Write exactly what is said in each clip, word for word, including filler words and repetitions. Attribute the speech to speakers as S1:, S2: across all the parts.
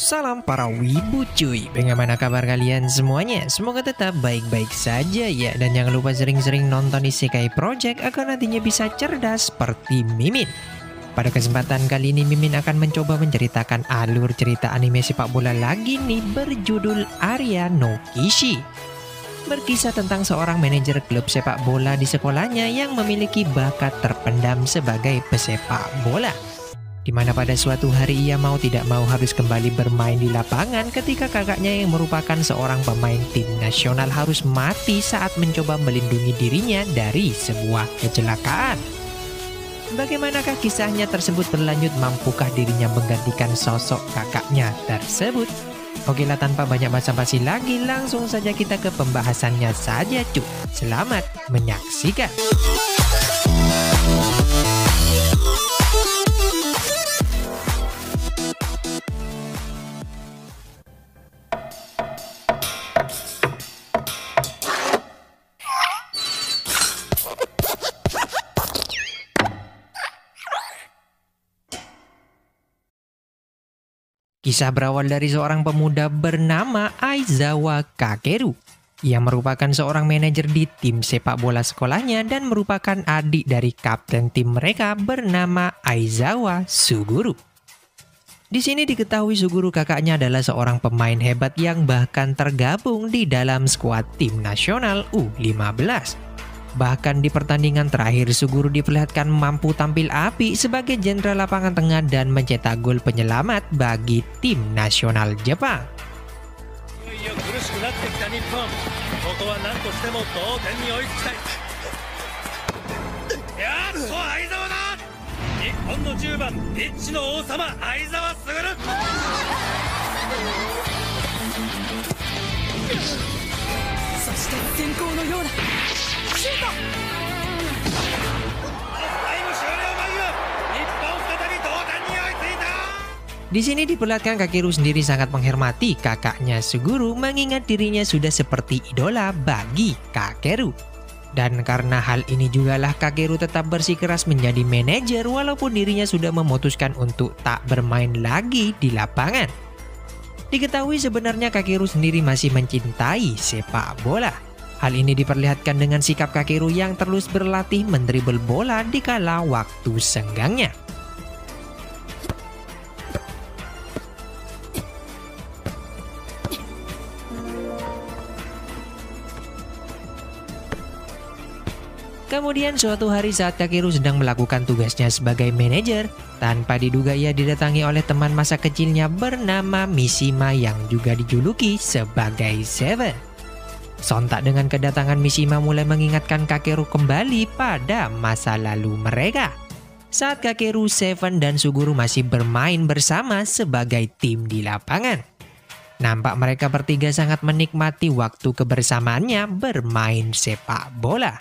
S1: Salam para wibu cuy. Bagaimana kabar kalian semuanya? Semoga tetap baik-baik saja ya. Dan jangan lupa sering-sering nonton Isekai Project agar nantinya bisa cerdas seperti Mimin. Pada kesempatan kali ini Mimin akan mencoba menceritakan alur cerita anime sepak bola lagi nih, berjudul Area no Kishi. Berkisah tentang seorang manajer klub sepak bola di sekolahnya yang memiliki bakat terpendam sebagai pesepak bola, di mana pada suatu hari ia mau tidak mau harus kembali bermain di lapangan ketika kakaknya yang merupakan seorang pemain tim nasional harus mati saat mencoba melindungi dirinya dari sebuah kecelakaan. Bagaimanakah kisahnya tersebut berlanjut? Mampukah dirinya menggantikan sosok kakaknya tersebut? Oke lah, tanpa banyak basa-basi lagi, langsung saja kita ke pembahasannya saja cuy. Selamat menyaksikan. Kisah berawal dari seorang pemuda bernama Aizawa Kakeru yang merupakan seorang manajer di tim sepak bola sekolahnya dan merupakan adik dari kapten tim mereka bernama Aizawa Suguru. Di sini diketahui Suguru kakaknya adalah seorang pemain hebat yang bahkan tergabung di dalam skuad tim nasional U lima belas. Bahkan di pertandingan terakhir Suguru diperlihatkan mampu tampil api sebagai jenderal lapangan tengah dan mencetak gol penyelamat bagi tim nasional Jepang. Di sini diperlihatkan Kakeru sendiri sangat menghormati kakaknya Suguru, mengingat dirinya sudah seperti idola bagi Kakeru. Dan karena hal ini jugalah Kakeru tetap bersikeras menjadi manajer walaupun dirinya sudah memutuskan untuk tak bermain lagi di lapangan. Diketahui sebenarnya Kakeru sendiri masih mencintai sepak bola. Hal ini diperlihatkan dengan sikap Kakeru yang terus berlatih mendribel bola di kala waktu senggangnya. Kemudian suatu hari saat Kakeru sedang melakukan tugasnya sebagai manajer, tanpa diduga ia didatangi oleh teman masa kecilnya bernama Mishima yang juga dijuluki sebagai Seven. Sontak dengan kedatangan Mishima mulai mengingatkan Kakeru kembali pada masa lalu mereka, saat Kakeru, Seven, dan Suguru masih bermain bersama sebagai tim di lapangan. Nampak mereka bertiga sangat menikmati waktu kebersamaannya bermain sepak bola.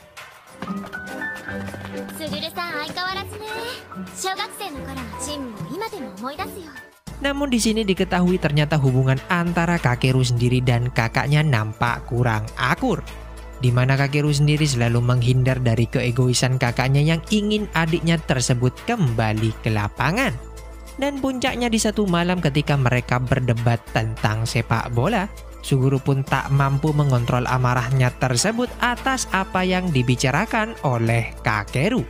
S1: Namun di sini diketahui ternyata hubungan antara Kakeru sendiri dan kakaknya nampak kurang akur, di mana Kakeru sendiri selalu menghindar dari keegoisan kakaknya yang ingin adiknya tersebut kembali ke lapangan. Dan puncaknya di satu malam ketika mereka berdebat tentang sepak bola, Suguru pun tak mampu mengontrol amarahnya tersebut atas apa yang dibicarakan oleh Kakeru.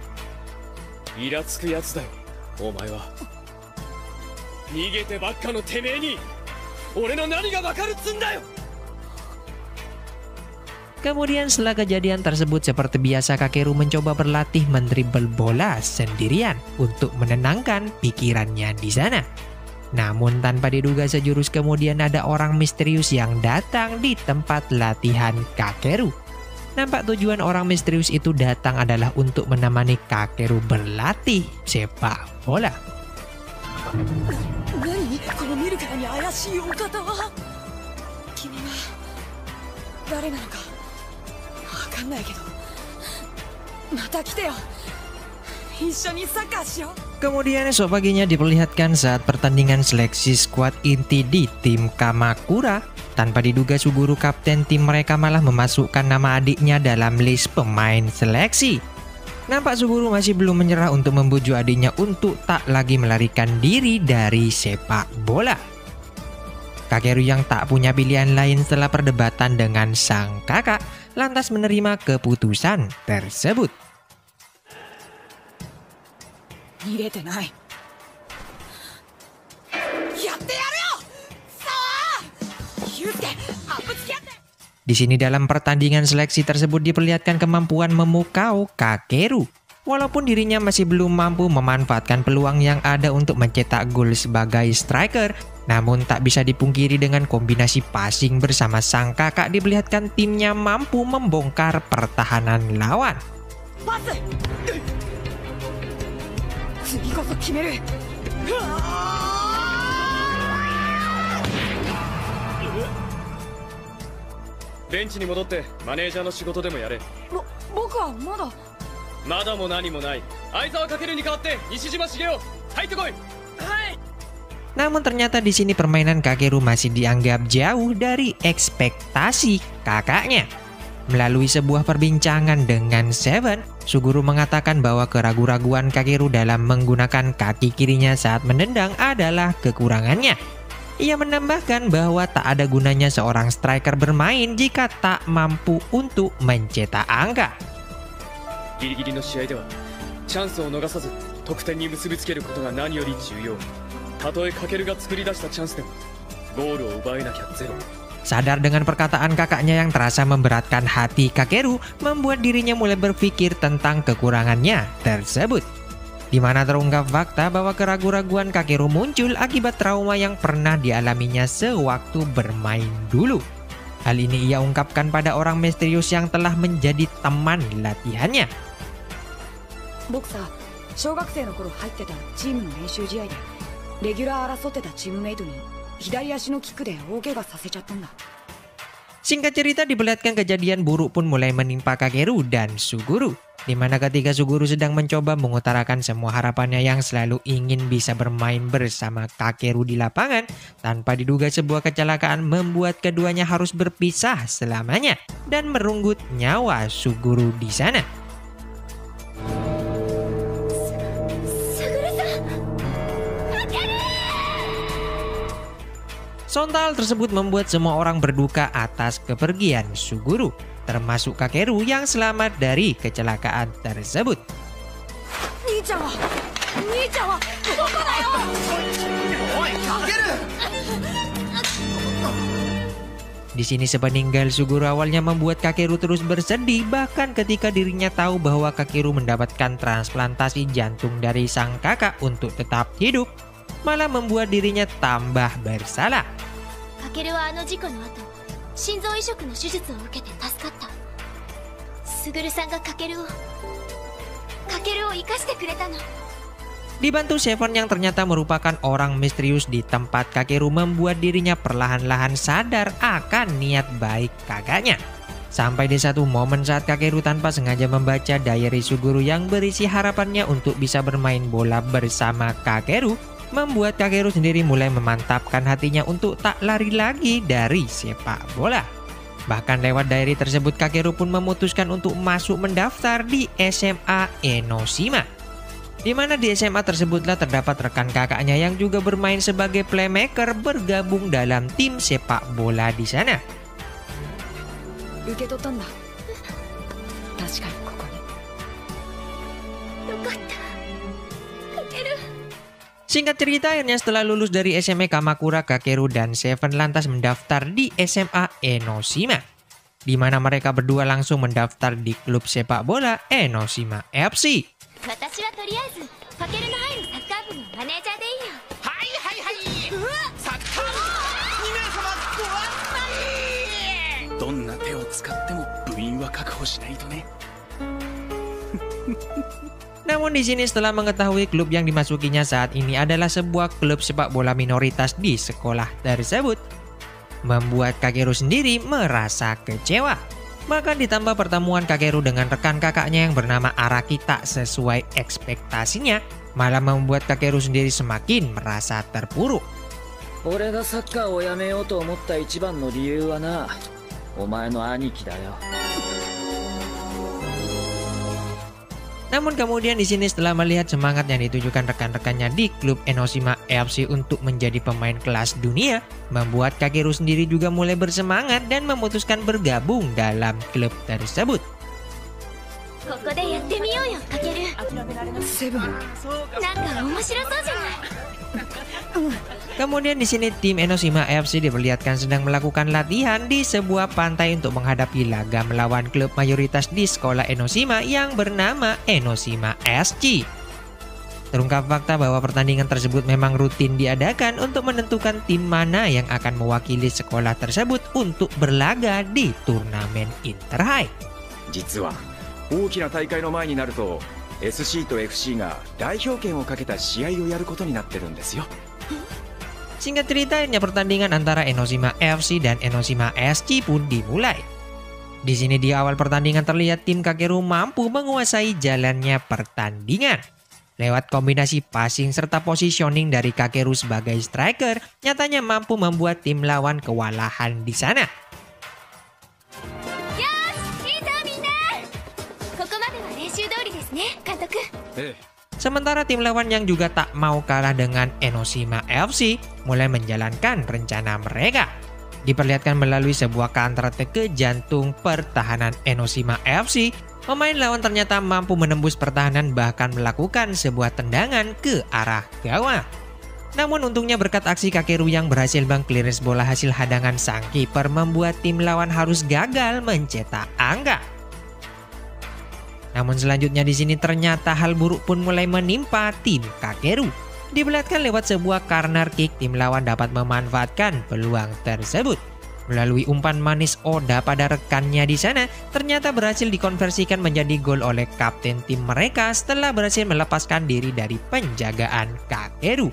S1: Kemudian setelah kejadian tersebut, seperti biasa Kakeru mencoba berlatih mendribel bola sendirian untuk menenangkan pikirannya di sana. Namun tanpa diduga sejurus kemudian ada orang misterius yang datang di tempat latihan Kakeru. Nampak tujuan orang misterius itu datang adalah untuk menemani Kakeru berlatih sepak bola. Kemudian esok paginya diperlihatkan saat pertandingan seleksi skuad inti di tim Kamakura. Tanpa diduga Suguru kapten tim mereka malah memasukkan nama adiknya dalam list pemain seleksi. Nampak Suguru masih belum menyerah untuk membujuk adiknya untuk tak lagi melarikan diri dari sepak bola. Kakeru yang tak punya pilihan lain setelah perdebatan dengan sang kakak, lantas menerima keputusan tersebut. Di sini dalam pertandingan seleksi tersebut diperlihatkan kemampuan memukau Kakeru. Walaupun dirinya masih belum mampu memanfaatkan peluang yang ada untuk mencetak gol sebagai striker, namun tak bisa dipungkiri dengan kombinasi passing bersama sang kakak diperlihatkan timnya mampu membongkar pertahanan lawan. Pas.
S2: ベンチに戻ってマネージャーの仕事でもやれ。ぼ、僕はまだ。まだも何もない。相澤翔に代わって西島茂雄、入ってこい。はい。
S1: Namun ternyata di sini permainan Kakeru masih dianggap jauh dari ekspektasi kakaknya. Melalui sebuah perbincangan dengan Seven, Suguru mengatakan bahwa keraguan-raguan Kakeru dalam menggunakan kaki kirinya saat menendang adalah kekurangannya. Ia menambahkan bahwa tak ada gunanya seorang striker bermain jika tak mampu untuk mencetak angka.
S2: ギリギリの試合ではチャンスを逃さず得点に結びつけることが何より重要。たとえカケルが作り出したチャンスでもゴールを奪えなきゃゼロ。
S1: Sadar dengan perkataan kakaknya yang terasa memberatkan hati Kakeru, membuat dirinya mulai berpikir tentang kekurangannya tersebut. Di mana terungkap fakta bahwa keraguan-raguan Kakeru muncul akibat trauma yang pernah dialaminya sewaktu bermain dulu. Hal ini ia ungkapkan pada orang misterius yang telah menjadi teman latihannya.
S3: 僕さ、小学生の頃入ってたチームの練習試合でレギュラー争ってたチームメイトに左足のキックで大怪我させちゃったんだ。
S1: Singkat cerita diperlihatkan kejadian buruk pun mulai menimpa Kakeru dan Suguru, di mana ketika Suguru sedang mencoba mengutarakan semua harapannya yang selalu ingin bisa bermain bersama Kakeru di lapangan, tanpa diduga sebuah kecelakaan membuat keduanya harus berpisah selamanya dan merenggut nyawa Suguru di sana. Sontal tersebut membuat semua orang berduka atas kepergian Suguru, termasuk Kakeru yang selamat dari kecelakaan tersebut. Di sini sepeninggal Suguru awalnya membuat Kakeru terus bersedih, bahkan ketika dirinya tahu bahwa Kakeru mendapatkan transplantasi jantung dari sang kakak untuk tetap hidup, malah membuat dirinya tambah bersalah.
S4: Kakeru wa ano jiko no ato, shinzou ishouku no shujutsu o ukete tasukatta. Suguru-san ga Kakeru o Kakeru o ikashite kureta no.
S1: Dibantu Seven yang ternyata merupakan orang misterius di tempat Kakeru, membuat dirinya perlahan-lahan sadar akan niat baik kakaknya. Sampai di satu momen saat Kakeru tanpa sengaja membaca diary Suguru yang berisi harapannya untuk bisa bermain bola bersama Kakeru, membuat Kakeru sendiri mulai memantapkan hatinya untuk tak lari lagi dari sepak bola. Bahkan lewat diary tersebut Kakeru pun memutuskan untuk masuk mendaftar di S M A Enoshima. Di mana di S M A tersebutlah terdapat rekan kakaknya yang juga bermain sebagai playmaker bergabung dalam tim sepak bola di sana. Singkat cerita, akhirnya setelah lulus dari S M A Kamakura, Kakeru dan Seven lantas mendaftar di S M A Enoshima, di mana mereka berdua langsung mendaftar di klub sepak bola Enoshima F C. Namun di sini setelah mengetahui klub yang dimasukinya saat ini adalah sebuah klub sepak bola minoritas di sekolah tersebut, membuat Kakeru sendiri merasa kecewa. Bahkan ditambah pertemuan Kakeru dengan rekan kakaknya yang bernama Araki tak sesuai ekspektasinya, malah membuat Kakeru sendiri semakin merasa terpuruk.
S5: 俺がサッカーをやめようと思った一番の理由はな、お前の兄貴だよ。
S1: Namun kemudian di sini setelah melihat semangat yang ditujukan rekan-rekannya di klub Enoshima F C untuk menjadi pemain kelas dunia, membuat Kakeru sendiri juga mulai bersemangat dan memutuskan bergabung dalam klub tersebut.
S4: ここでやってみようよかける。
S3: セブン。
S4: なんか面白そうじゃない。
S1: Kemudian di sini tim Enoshima F C diperlihatkan sedang melakukan latihan di sebuah pantai untuk menghadapi laga melawan klub mayoritas di sekolah Enoshima yang bernama Enoshima S C. Terungkap fakta bahwa pertandingan tersebut memang rutin diadakan untuk menentukan tim mana yang akan mewakili sekolah tersebut untuk berlaga di turnamen Interhigh.
S6: 実は大きな大会の前になると エスシー と エフシー が代表権をかけた試合をやることになってるんですよ。
S1: Singkat cerita, akhirnya pertandingan antara Enoshima F C dan Enoshima S C pun dimulai. Di sini di awal pertandingan terlihat tim Kakeru mampu menguasai jalannya pertandingan. Lewat kombinasi passing serta positioning dari Kakeru sebagai striker, nyatanya mampu membuat tim lawan kewalahan di sana.
S4: よし、いいぞみんな。ここまでは練習通りですね、監督。
S6: ええ
S1: Sementara tim lawan yang juga tak mau kalah dengan Enoshima F C mulai menjalankan rencana mereka. Diperlihatkan melalui sebuah counter attack ke jantung pertahanan Enoshima F C, pemain lawan ternyata mampu menembus pertahanan bahkan melakukan sebuah tendangan ke arah gawang. Namun untungnya berkat aksi Kakeru yang berhasil meng-clearance bola hasil hadangan sang kiper membuat tim lawan harus gagal mencetak angka. Namun selanjutnya di sini ternyata hal buruk pun mulai menimpa tim Kakeru. Diperlihatkan lewat sebuah corner kick, tim lawan dapat memanfaatkan peluang tersebut. Melalui umpan manis Oda pada rekannya di sana, ternyata berhasil dikonversikan menjadi gol oleh kapten tim mereka setelah berhasil melepaskan diri dari penjagaan Kakeru.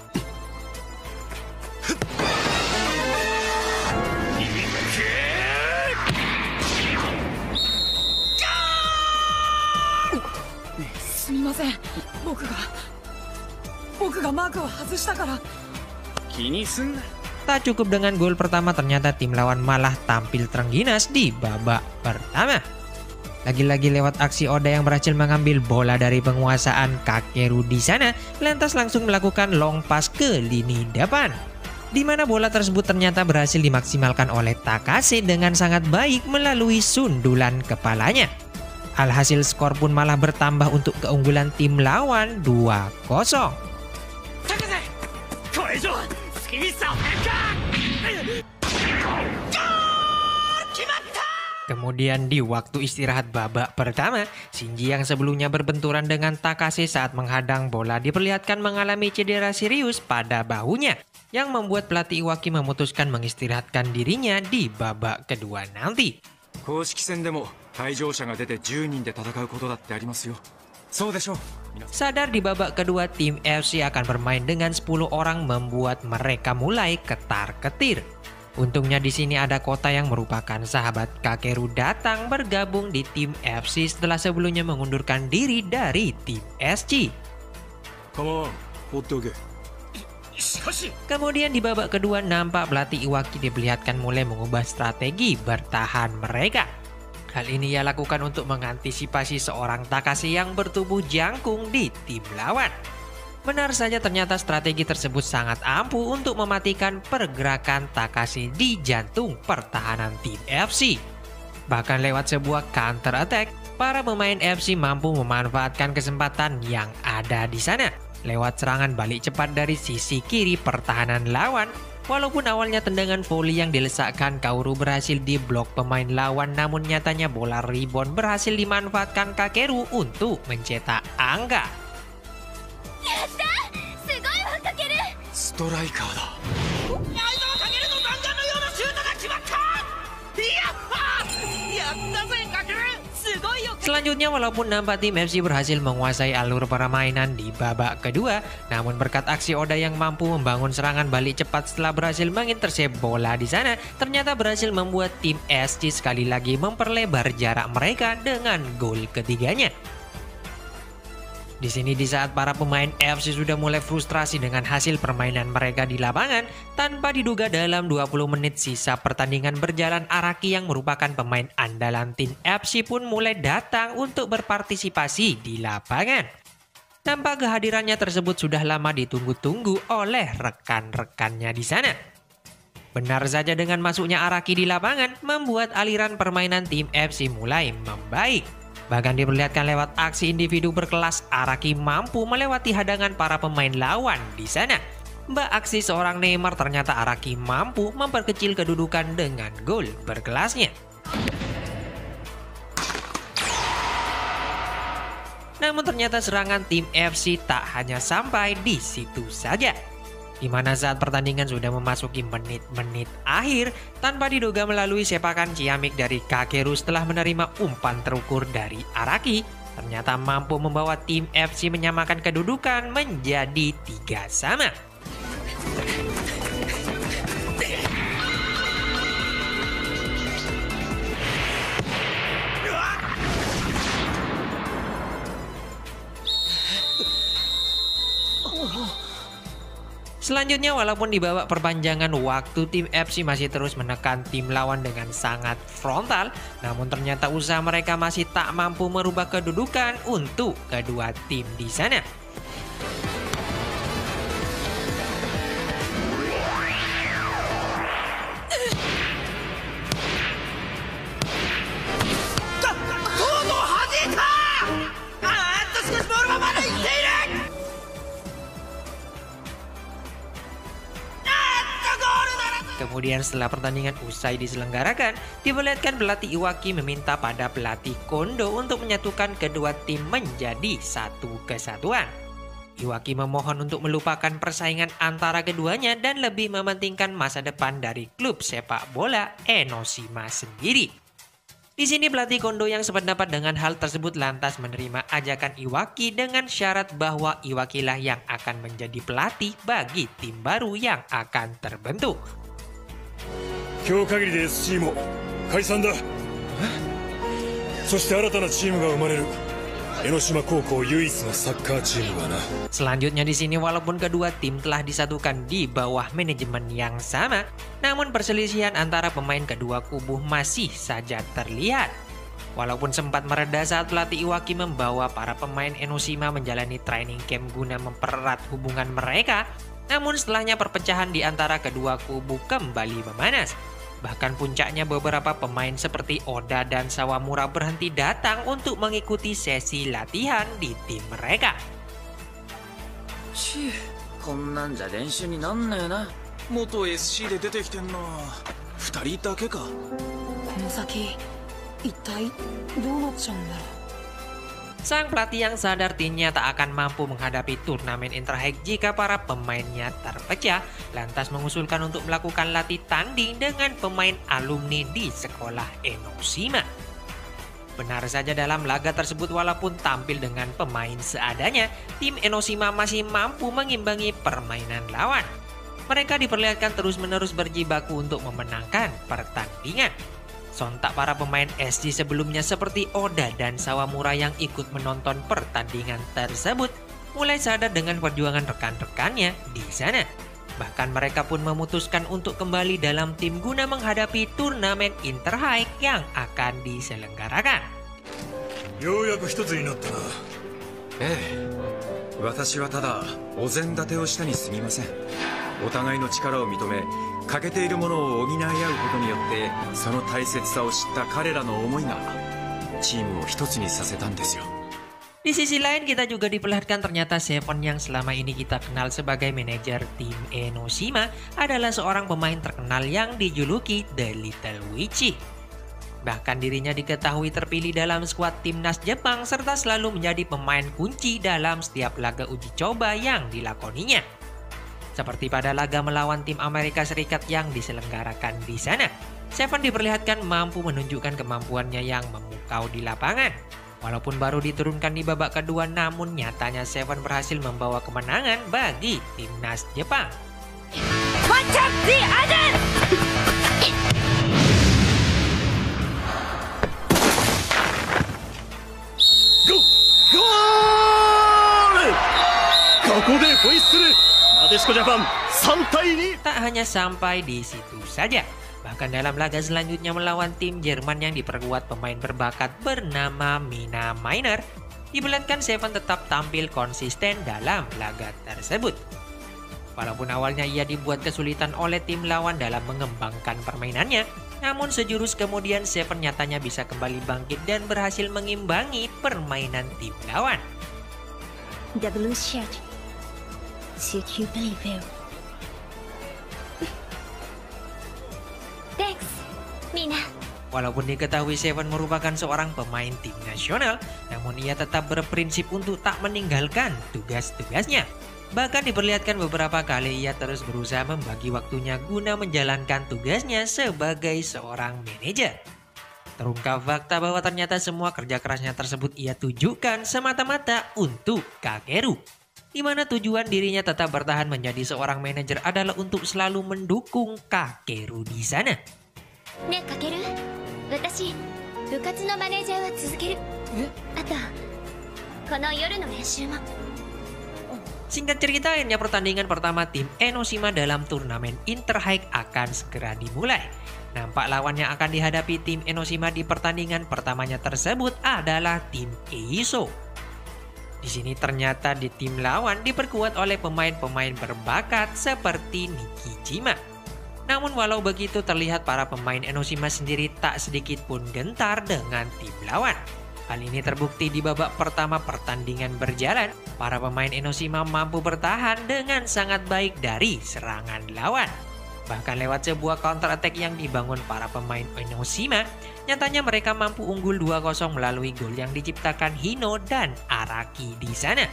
S1: Tak cukup dengan gol pertama, ternyata tim lawan malah tampil terengginas di babak pertama. Lagi-lagi lewat aksi Oda yang berhasil mengambil bola dari penguasaan Kakeru di sana, lantas langsung melakukan long pass ke lini depan. Di mana bola tersebut ternyata berhasil dimaksimalkan oleh Takase dengan sangat baik melalui sundulan kepalanya. Alhasil skor pun malah bertambah untuk keunggulan tim lawan dua kosong. Kemudian di waktu istirahat babak pertama, Shinji yang sebelumnya berbenturan dengan Takase saat menghadang bola diperlihatkan mengalami cedera serius pada bahunya, yang membuat pelatih Iwaki memutuskan mengistirahatkan dirinya di babak kedua nanti.
S6: 公式戦でも退場者が出てじゅうにんで戦うことだってありますよ。そうでしょう。
S1: Sadar di babak kedua tim F C akan bermain dengan sepuluh orang membuat mereka mulai ketar-ketir. Untungnya di sini ada Kota yang merupakan sahabat Kakeru datang bergabung di tim F C setelah sebelumnya mengundurkan diri dari tim S C.
S6: Come on, Otoge.
S1: Kemudian di babak kedua nampak pelatih Iwaki diperlihatkan mulai mengubah strategi bertahan mereka. Hal ini ia lakukan untuk mengantisipasi seorang Takase yang bertubuh jangkung di tim lawan. Benar saja ternyata strategi tersebut sangat ampuh untuk mematikan pergerakan Takase di jantung pertahanan tim F C. Bahkan lewat sebuah counter attack, para pemain F C mampu memanfaatkan kesempatan yang ada di sana. Lewat serangan balik cepat dari sisi kiri pertahanan lawan, walaupun awalnya tendangan volley yang dilesakkan Kaoru berhasil diblok pemain lawan, namun nyatanya bola rebound berhasil dimanfaatkan Kakeru untuk mencetak angka.
S6: Striker da.
S1: Selanjutnya walaupun nampak tim F C berhasil menguasai alur permainan di babak kedua, namun berkat aksi Oda yang mampu membangun serangan balik cepat setelah berhasil mengintersep bola di sana, ternyata berhasil membuat tim S C sekali lagi memperlebar jarak mereka dengan gol ketiganya. Di sini di saat para pemain F C sudah mulai frustrasi dengan hasil permainan mereka di lapangan, tanpa diduga dalam dua puluh menit sisa pertandingan berjalan, Araki yang merupakan pemain andalan tim F C pun mulai datang untuk berpartisipasi di lapangan. Nampak kehadirannya tersebut sudah lama ditunggu-tunggu oleh rekan-rekannya di sana. Benar saja dengan masuknya Araki di lapangan membuat aliran permainan tim F C mulai membaik. Bahkan diperlihatkan lewat aksi individu berkelas, Araki mampu melewati hadangan para pemain lawan di sana. Mbak aksi seorang Neymar, ternyata Araki mampu memperkecil kedudukan dengan gol berkelasnya. Namun ternyata serangan tim F C tak hanya sampai di situ saja. Di mana saat pertandingan sudah memasuki menit-menit akhir, tanpa diduga melalui sepakan ciamik dari Kakeru setelah menerima umpan terukur dari Araki, ternyata mampu membawa tim F C menyamakan kedudukan menjadi tiga sama. Selanjutnya, walaupun di babak perpanjangan waktu, tim F C masih terus menekan tim lawan dengan sangat frontal, namun ternyata usaha mereka masih tak mampu merubah kedudukan untuk kedua tim di sana. Kemudian setelah pertandingan usai diselenggarakan, diperlihatkan pelatih Iwaki meminta pada pelatih Kondo untuk menyatukan kedua tim menjadi satu kesatuan. Iwaki memohon untuk melupakan persaingan antara keduanya dan lebih mementingkan masa depan dari klub sepak bola Enoshima sendiri. Di sini pelatih Kondo yang sependapat dengan hal tersebut lantas menerima ajakan Iwaki dengan syarat bahwa Iwaki lah yang akan menjadi pelatih bagi tim baru yang akan terbentuk.
S7: 今日限りで エスシー も解散だ。そして新たなチームが生まれる。江ノ島高校唯一のサッカーチームがな。
S1: Selanjutnya di sini, walaupun kedua tim telah disatukan di bawah manajemen yang sama, namun perselisihan antara pemain kedua kubu masih saja terlihat. Walaupun sempat mereda saat pelatih Iwaki membawa para pemain Enoshima menjalani training camp guna mempererat hubungan mereka, namun setelahnya perpecahan di antara kedua kubu kembali memanas. Bahkan puncaknya beberapa pemain seperti Oda dan Sawamura berhenti datang untuk mengikuti sesi latihan di tim mereka.
S5: Cih, こんなんじゃ練習になんねえな。
S8: 元 エスシー で出てきてんのはふたりだけか。
S3: この先一体どうなっちゃうんだろう。
S1: Sang pelatih yang sadar timnya tak akan mampu menghadapi turnamen Interhack jika para pemainnya terpecah, lantas mengusulkan untuk melakukan latih tanding dengan pemain alumni di sekolah Enoshima. Benar saja, dalam laga tersebut walaupun tampil dengan pemain seadanya, tim Enoshima masih mampu mengimbangi permainan lawan. Mereka diperlihatkan terus-menerus berjibaku untuk memenangkan pertandingan. Sontak para pemain S G sebelumnya seperti Oda dan Sawamura yang ikut menonton pertandingan tersebut mulai sadar dengan perjuangan rekan-rekannya di sana. Bahkan mereka pun memutuskan untuk kembali dalam tim guna menghadapi turnamen Interhack yang akan diselenggarakan.
S7: ようやく一つになったな。
S6: ええ、私はただお膳立てをしたに過ぎません。お互いの力を認め、欠けているものを補い合うことによってその大切さを知った彼らの思いがチームを一つにさせたんですよ。
S1: Di sisi lain, kita juga diperlihatkan ternyata Seven yang selama ini kita kenal sebagai manajer tim Enoshima adalah seorang pemain terkenal yang dijuluki The Little Witchy. Bahkan dirinya diketahui terpilih dalam skuad timnas Jepang serta selalu menjadi pemain kunci dalam setiap laga uji coba yang dilakoninya. Seperti pada laga melawan tim Amerika Serikat yang diselenggarakan di sana, Seven diperlihatkan mampu menunjukkan kemampuannya yang memukau di lapangan. Walaupun baru diturunkan di babak kedua, namun nyatanya Seven berhasil membawa kemenangan bagi timnas Jepang.
S7: Go! Go!
S1: Tak hanya sampai di situ saja, bahkan dalam laga selanjutnya melawan tim Jerman yang diperkuat pemain berbakat bernama Mina Miner, diperlihatkan Seven tetap tampil konsisten dalam laga tersebut. Walaupun awalnya ia dibuat kesulitan oleh tim lawan dalam mengembangkan permainannya, namun sejurus kemudian Seven nyatanya bisa kembali bangkit dan berhasil mengimbangi permainan tim lawan.
S9: The blue shirt. Should you believe it?
S4: Thanks, Mina.
S1: Walaupun diketahui Seven merupakan seorang pemain tim nasional, namun ia tetap berprinsip untuk tak meninggalkan tugas-tugasnya. Bahkan diperlihatkan beberapa kali ia terus berusaha membagi waktunya guna menjalankan tugasnya sebagai seorang manajer. Terungkap fakta bahwa ternyata semua kerja kerasnya tersebut ia tujukan semata-mata untuk Kakeru, di mana tujuan dirinya tetap bertahan menjadi seorang manajer adalah untuk selalu mendukung Kakeru di sana.
S4: Ne Kakeru, watashi bukatsu no manager wa tsuzukeru. Ato, kono yoru no lenshu mo.
S1: Singkat cerita, akhirnya pertandingan pertama tim Enoshima dalam turnamen Interhigh akan segera dimulai. Nampak lawan yang akan dihadapi tim Enoshima di pertandingan pertamanya tersebut adalah tim Eiso. Di sini ternyata di tim lawan diperkuat oleh pemain-pemain berbakat seperti Nikijima. Namun walau begitu terlihat para pemain Enoshima sendiri tak sedikit pun gentar dengan tim lawan. Hal ini terbukti di babak pertama pertandingan berjalan, para pemain Enoshima mampu bertahan dengan sangat baik dari serangan lawan. Bahkan lewat sebuah counter attack yang dibangun para pemain Enoshima, nyatanya mereka mampu unggul dua kosong melalui gol yang diciptakan Hino dan Araki di sana.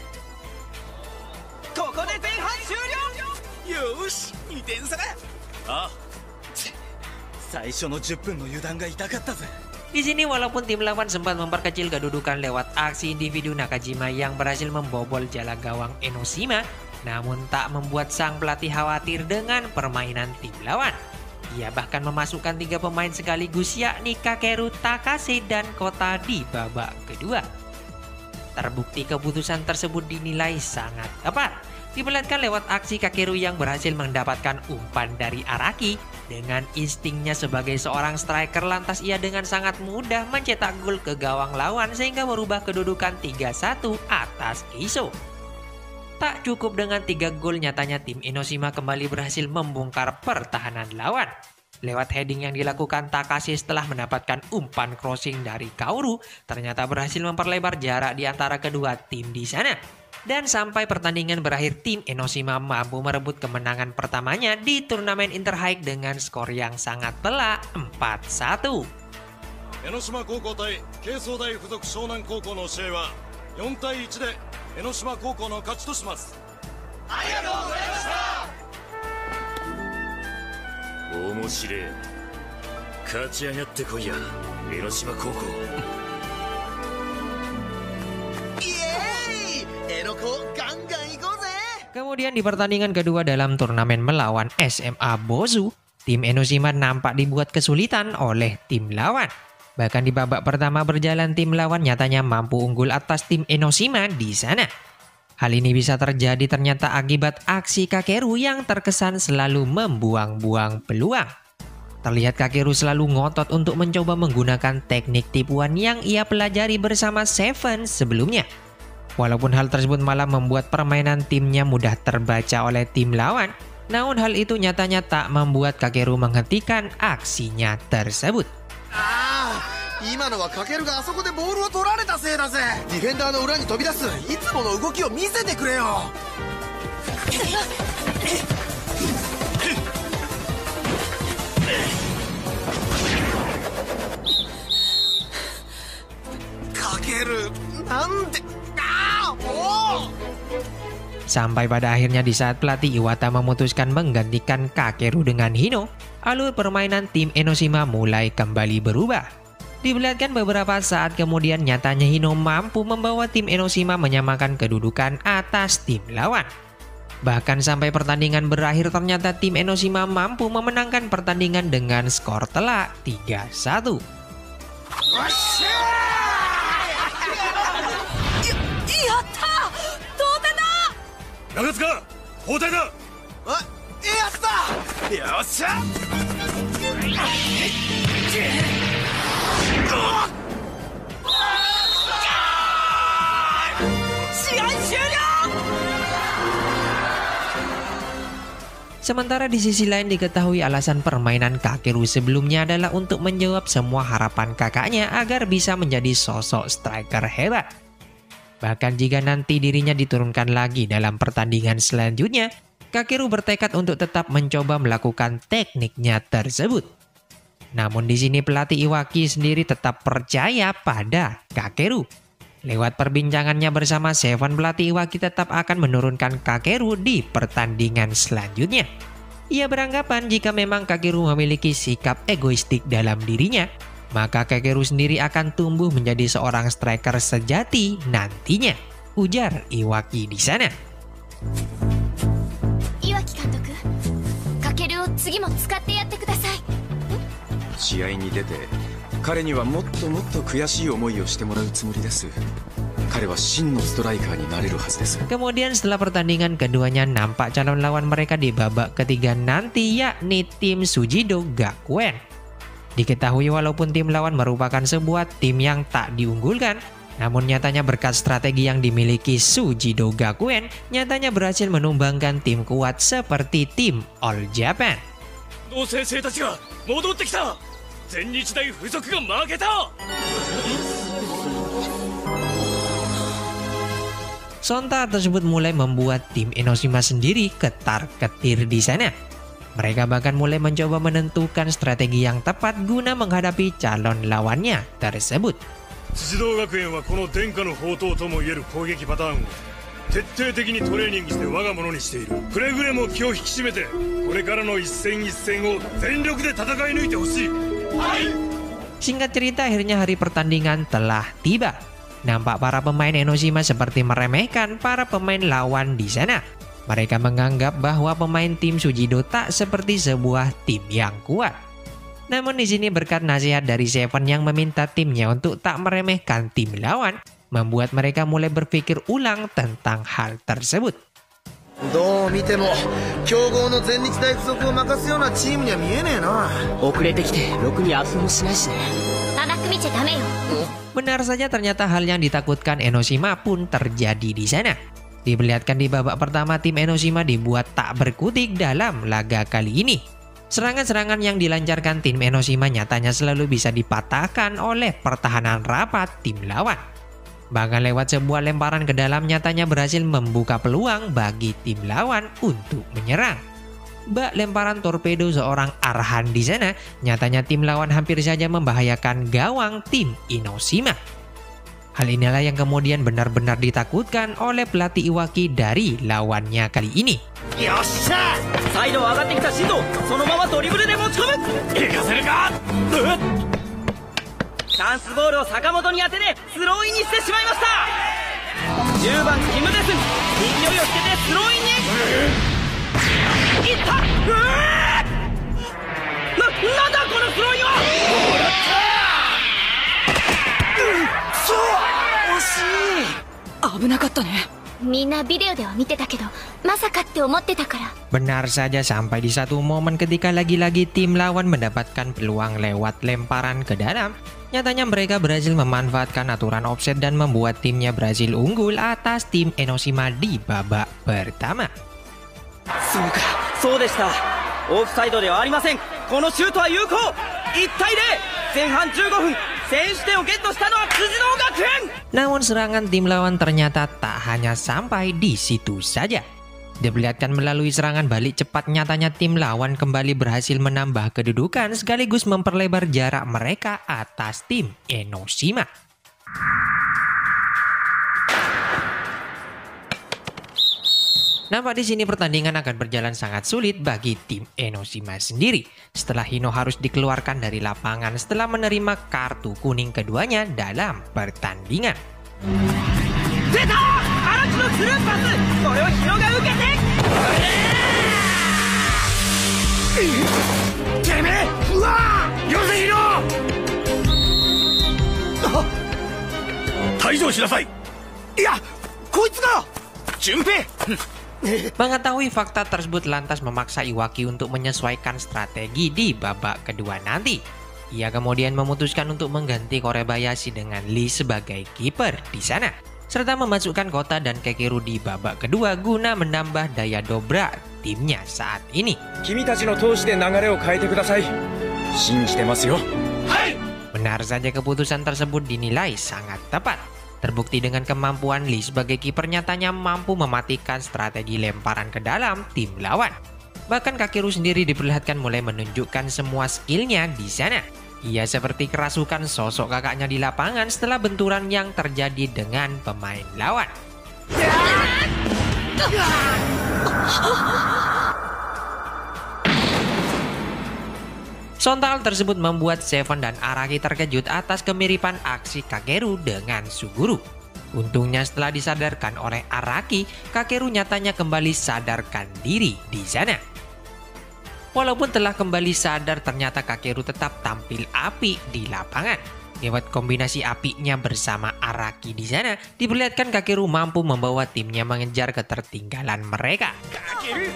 S1: Di sini walaupun tim lawan sempat memperkecil kedudukan lewat aksi individu Nakajima yang berhasil membobol jala gawang Enoshima, namun tak membuat sang pelatih khawatir dengan permainan tim lawan. Ia bahkan memasukkan tiga pemain sekaligus yakni Kakeru, Takase, dan Kota di babak kedua. Terbukti keputusan tersebut dinilai sangat tepat. Diperlihatkan lewat aksi Kakeru yang berhasil mendapatkan umpan dari Araki. Dengan instingnya sebagai seorang striker, lantas ia dengan sangat mudah mencetak gol ke gawang lawan sehingga merubah kedudukan tiga satu atas Eiso. Tak cukup dengan tiga gol, nyatanya tim Enoshima kembali berhasil membongkar pertahanan lawan. Lewat heading yang dilakukan Takase setelah mendapatkan umpan crossing dari Kaoru, ternyata berhasil memperlebar jarak di antara kedua tim di sana. Dan sampai pertandingan berakhir, tim Enoshima mampu merebut kemenangan pertamanya di turnamen Interhigh dengan skor yang sangat telak empat satu.
S7: Enoshima Koukou tai Keiso Dai Fuzoku Shonan Koukou no shirei waよんたいいちでEnoshima Koukou no kachi to shimasu. Arigatou gozaimashita. Omoshirei. Kachiagatte koi ya, Enoshima Koukou.
S1: Kemudian di pertandingan kedua dalam turnamen melawan S M A Bozu, tim Enoshima nampak dibuat kesulitan oleh tim lawan. Bahkan di babak pertama berjalan, tim lawan nyatanya mampu unggul atas tim Enoshima di sana. Hal ini bisa terjadi ternyata akibat aksi Kakeru yang terkesan selalu membuang-buang peluang. Terlihat Kakeru selalu ngotot untuk mencoba menggunakan teknik tipuan yang ia pelajari bersama Seven sebelumnya. Walaupun hal tersebut malah membuat permainan timnya mudah terbaca oleh tim lawan, namun hal itu nyatanya tak membuat Kakeru menghentikan aksinya tersebut.
S10: Ah, 今のはカケルがあそこでボールを取られたせいだぜ。ディフェンダーの裏に飛び出すいつもの動きを見せてくれよ。カケル、なんで。
S1: Sampai pada akhirnya di saat pelatih Iwata memutuskan menggantikan Kakeru dengan Hino, alur permainan tim Enoshima mulai kembali berubah. Diperlihatkan beberapa saat kemudian nyatanya Hino mampu membawa tim Enoshima menyamakan kedudukan atas tim lawan. Bahkan sampai pertandingan berakhir ternyata tim Enoshima mampu memenangkan pertandingan dengan skor telak tiga satu.
S7: 中塚交代だ。
S10: あ、やったよっしゃ。試合終了。
S1: Sementara di sisi lain diketahui alasan permainan Kakeru sebelumnya adalah untuk menjawab semua harapan kakaknya agar bisa menjadi sosok striker hebat. Bahkan jika nanti dirinya diturunkan lagi dalam pertandingan selanjutnya, Kakeru bertekad untuk tetap mencoba melakukan tekniknya tersebut. Namun di sini pelatih Iwaki sendiri tetap percaya pada Kakeru. Lewat perbincangannya bersama Seven, pelatih Iwaki tetap akan menurunkan Kakeru di pertandingan selanjutnya. Ia beranggapan jika memang Kakeru memiliki sikap egoistik dalam dirinya, maka Kakeru sendiri akan tumbuh menjadi seorang striker sejati nantinya, ujar Iwaki di sana.
S4: Iwaki Kantoku, Kakeruを次も使ってやってください。
S6: 試合に出て彼にはもっともっと悔しい思いをしてもらうつもりです。彼は真のストライカーになれるはずです。
S1: Kemudian setelah pertandingan keduanya, nampak calon lawan mereka di babak ketiga nanti, yakni tim Sujido Gakuen. Diketahui walaupun tim lawan merupakan sebuah tim yang tak diunggulkan, namun nyatanya berkat strategi yang dimiliki Sujido Gakuen, nyatanya berhasil menumbangkan tim kuat seperti tim All Japan.
S2: 同先生たちが戻ってきた。全日大附属が負けた。
S1: Sonta tersebut mulai membuat tim Enoshima sendiri ketar-ketir di sana. Mereka bahkan mulai mencoba menentukan strategi yang tepat guna menghadapi calon lawannya tersebut.
S7: 辻堂学園はこの殿下の宝刀ともいえる攻撃パターンを徹底的にトレーニングして我が物にしている。くれぐれも気を引き締めてこれからの一戦一戦を全力で戦い抜いてほしい。
S1: Singkat cerita, akhirnya hari pertandingan telah tiba. Nampak para pemain Enoshima seperti meremehkan para pemain lawan di sana. Mereka menganggap bahwa pemain tim Sujido tak seperti sebuah tim yang kuat. Namun di sini berkat nasihat dari Seven yang meminta timnya untuk tak meremehkan tim lawan, membuat mereka mulai berpikir ulang tentang hal tersebut.
S10: どう見ても強豪の全日大附属を任すようなチームには見えねえな。
S5: 遅れてきてろくにアップもしないしね。
S4: 甘く見ちゃダメよ。
S1: Benar saja, ternyata hal yang ditakutkan Enoshima pun terjadi di sana. Diperlihatkan di babak pertama, tim Enoshima dibuat tak berkutik dalam laga kali ini. Serangan-serangan yang dilancarkan tim Enoshima nyatanya selalu bisa dipatahkan oleh pertahanan rapat tim lawan. Bahkan lewat sebuah lemparan ke dalam nyatanya berhasil membuka peluang bagi tim lawan untuk menyerang. Bak lemparan torpedo seorang Arhan di sana, nyatanya tim lawan hampir saja membahayakan gawang tim Enoshima. Hal inilah yang kemudian benar-benar ditakutkan oleh pelatih Iwaki dari lawannya kali ini.
S5: Yossha! Saido 上がってきたシド、そのままドリブルで持ち込む。行かせるか。チャンスボールを坂本に当ててスローインにしてしまいました。じゅうばんキムです。勢いをつけてスローインに。いった。うわー！な、なんだこのスローインは。もらった。うん、そう。惜しい。危なかったね。
S4: みんなビデオでは見てたけど、まさかって思ってたから。
S1: Benar saja, sampai di satu momen ketika lagi-lagi tim lawan mendapatkan peluang lewat lemparan ke dalam, nyatanya mereka berhasil memanfaatkan aturan offset dan membuat timnya berhasil unggul atas tim Enoshima di babak pertama.
S5: そうか、そうでした。オフサイドではありません。このシュートは有効。いちたいゼロ。前半じゅうごふん。 選手点をゲットしたのは辻堂学園。
S1: Namun serangan tim lawan ternyata tak hanya sampai di situ saja. Diperlihatkan melalui serangan balik cepat, nyatanya tim lawan kembali berhasil menambah kedudukan sekaligus memperlebar jarak mereka atas tim Enoshima. Nampak di sini pertandingan akan berjalan sangat sulit bagi tim Enoshima sendiri setelah Hino harus dikeluarkan dari lapangan setelah menerima kartu kuning keduanya dalam pertandingan. Mengetahui fakta tersebut lantas memaksa Iwaki untuk menyesuaikan strategi di babak kedua nanti. Ia kemudian memutuskan untuk mengganti Korebayashi dengan Lee sebagai kiper di sana, serta memasukkan Kota dan Kakeru di babak kedua guna menambah daya dobrak timnya saat ini. Benar saja keputusan tersebut dinilai sangat tepat. Terbukti dengan kemampuan Lee sebagai kiper nyatanya mampu mematikan strategi lemparan ke dalam tim lawan. Bahkan Kakeru sendiri diperlihatkan mulai menunjukkan semua skillnya di sana. Ia seperti kerasukan sosok kakaknya di lapangan setelah benturan yang terjadi dengan pemain lawan. Sontak tersebut membuat Seven dan Araki terkejut atas kemiripan aksi Kakeru dengan Suguru. Untungnya setelah disadarkan oleh Araki, Kakeru nyatanya kembali sadarkan diri di sana. Walaupun telah kembali sadar, ternyata Kakeru tetap tampil api di lapangan. Lewat kombinasi apinya bersama Araki di sana, diperlihatkan Kakeru mampu membawa timnya mengejar ketertinggalan mereka. Kakeru,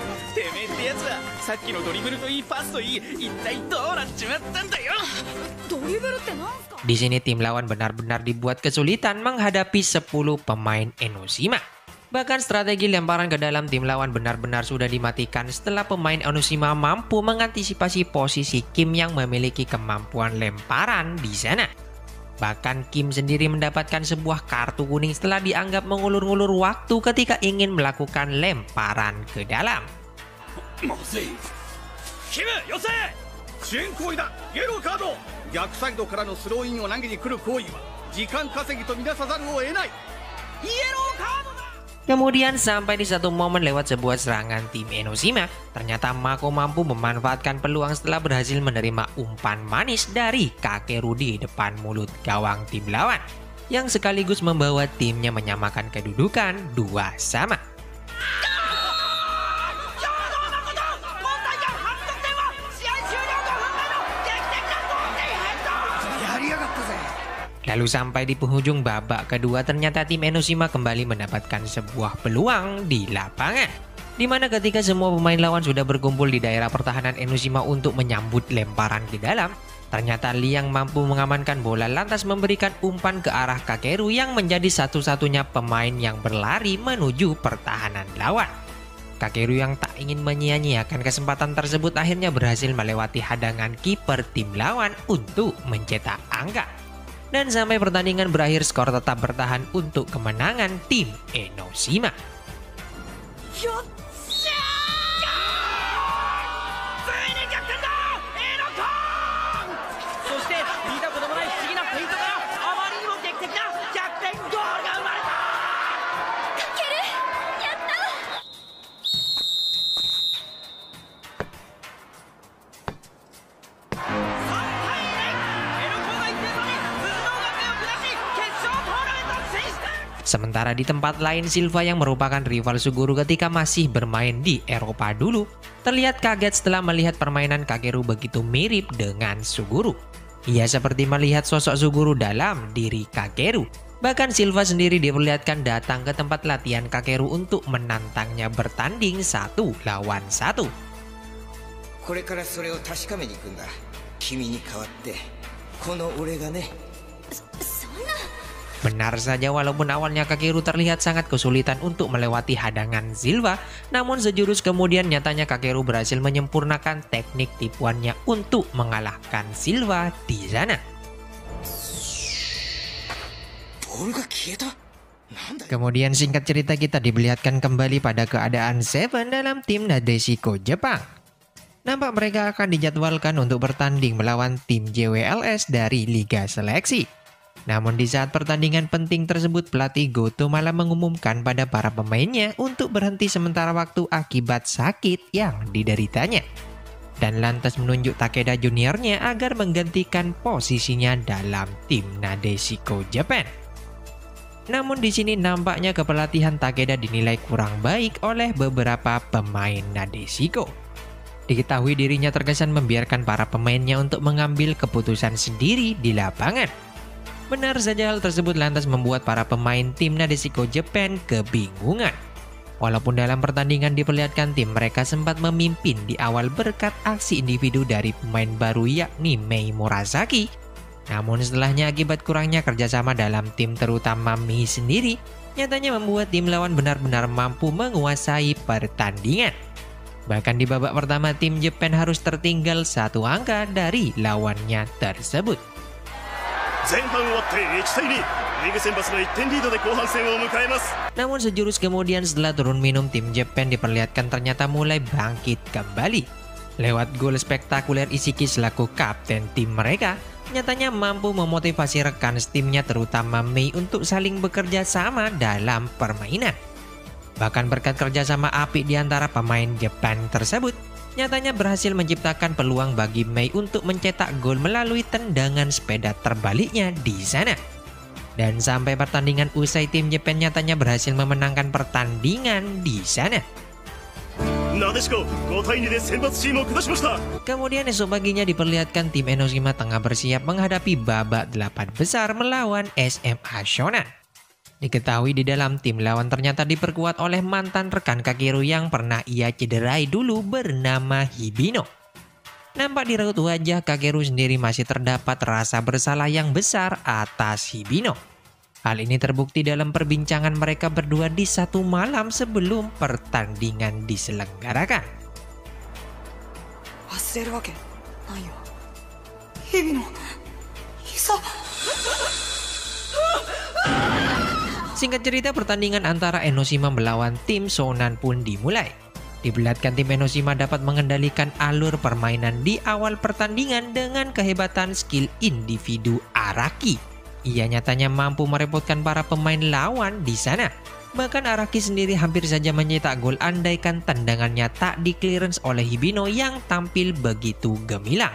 S1: di sini tim lawan benar-benar dibuat kesulitan menghadapi sepuluh pemain Enoshima. Bahkan strategi lemparan ke dalam tim lawan benar-benar sudah dimatikan setelah pemain Enoshima mampu mengantisipasi posisi Kim yang memiliki kemampuan lemparan di sana. Bahkan Kim sendiri mendapatkan sebuah kartu kuning setelah dianggap mengulur-ngulur waktu ketika ingin melakukan lemparan ke dalam. Kemudian sampai di satu momen lewat sebuah serangan tim Enoshima, ternyata Mako mampu memanfaatkan peluang setelah berhasil menerima umpan manis dari Kakeru di depan mulut gawang tim lawan, yang sekaligus membawa timnya menyamakan kedudukan dua sama. Lalu sampai di penghujung babak kedua, ternyata tim Enoshima kembali mendapatkan sebuah peluang di lapangan, di mana ketika semua pemain lawan sudah berkumpul di daerah pertahanan Enoshima untuk menyambut lemparan ke dalam, ternyata Lee yang mampu mengamankan bola lantas memberikan umpan ke arah Kakeru yang menjadi satu-satunya pemain yang berlari menuju pertahanan lawan. Kakeru yang tak ingin menyia-nyiakan kesempatan tersebut akhirnya berhasil melewati hadangan kiper tim lawan untuk mencetak angka. Dan sampai pertandingan berakhir, skor tetap bertahan untuk kemenangan tim Enoshima. Sementara di tempat lain, Silva yang merupakan rival Suguru ketika masih bermain di Eropa dulu, terlihat kaget setelah melihat permainan Kakeru begitu mirip dengan Suguru. Ia seperti melihat sosok Suguru dalam diri Kakeru. Bahkan Silva sendiri diperlihatkan datang ke tempat latihan Kakeru untuk menantangnya bertanding satu lawan satu. Benar saja, walaupun awalnya Kakeru terlihat sangat kesulitan untuk melewati hadangan Silva, namun sejurus kemudian nyatanya Kakeru berhasil menyempurnakan teknik tipuannya untuk mengalahkan Silva di sana. Kemudian singkat cerita kita diperlihatkan kembali pada keadaan Seven dalam tim Nadeshiko Jepang. Nampak mereka akan dijadwalkan untuk bertanding melawan tim J W L S dari Liga Seleksi. Namun di saat pertandingan penting tersebut, pelatih Goto malah mengumumkan pada para pemainnya untuk berhenti sementara waktu akibat sakit yang dideritanya. Dan lantas menunjuk Takeda juniornya agar menggantikan posisinya dalam tim Nadeshiko Japan. Namun di sini nampaknya kepelatihan Takeda dinilai kurang baik oleh beberapa pemain Nadeshiko. Diketahui dirinya terkesan membiarkan para pemainnya untuk mengambil keputusan sendiri di lapangan. Benar saja hal tersebut lantas membuat para pemain tim Nadeshiko Japan kebingungan. Walaupun dalam pertandingan diperlihatkan tim mereka sempat memimpin di awal berkat aksi individu dari pemain baru yakni Mei Murasaki, namun setelahnya akibat kurangnya kerjasama dalam tim terutama Mei sendiri, nyatanya membuat tim lawan benar-benar mampu menguasai pertandingan. Bahkan di babak pertama tim Jepang harus tertinggal satu angka dari lawannya tersebut. Namun sejurus kemudian setelah turun minum tim Jepang diperlihatkan ternyata mulai bangkit kembali. Lewat gol spektakuler Ishiki selaku kapten tim mereka, nyatanya mampu memotivasi rekan timnya terutama Mei untuk saling bekerja sama dalam permainan. Bahkan berkat kerjasama apik di antara pemain Jepang tersebut, nyatanya berhasil menciptakan peluang bagi Mei untuk mencetak gol melalui tendangan sepeda terbaliknya di sana. Dan sampai pertandingan usai tim Jepang nyatanya berhasil memenangkan pertandingan di sana. Kemudian esok paginya diperlihatkan tim Enoshima tengah bersiap menghadapi babak delapan besar melawan S M A Shonan. Diketahui di dalam tim lawan ternyata diperkuat oleh mantan rekan Kakeru yang pernah ia cederai dulu bernama Hibino. Nampak di raut wajah Kakeru sendiri masih terdapat rasa bersalah yang besar atas Hibino. Hal ini terbukti dalam perbincangan mereka berdua di satu malam sebelum pertandingan diselenggarakan. Singkat cerita, pertandingan antara Enoshima melawan tim Shonan pun dimulai. Diperlihatkan tim Enoshima dapat mengendalikan alur permainan di awal pertandingan dengan kehebatan skill individu Araki. Ia nyatanya mampu merepotkan para pemain lawan di sana. Bahkan Araki sendiri hampir saja mencetak gol andaikan tendangannya tak di-clearance oleh Hibino yang tampil begitu gemilang.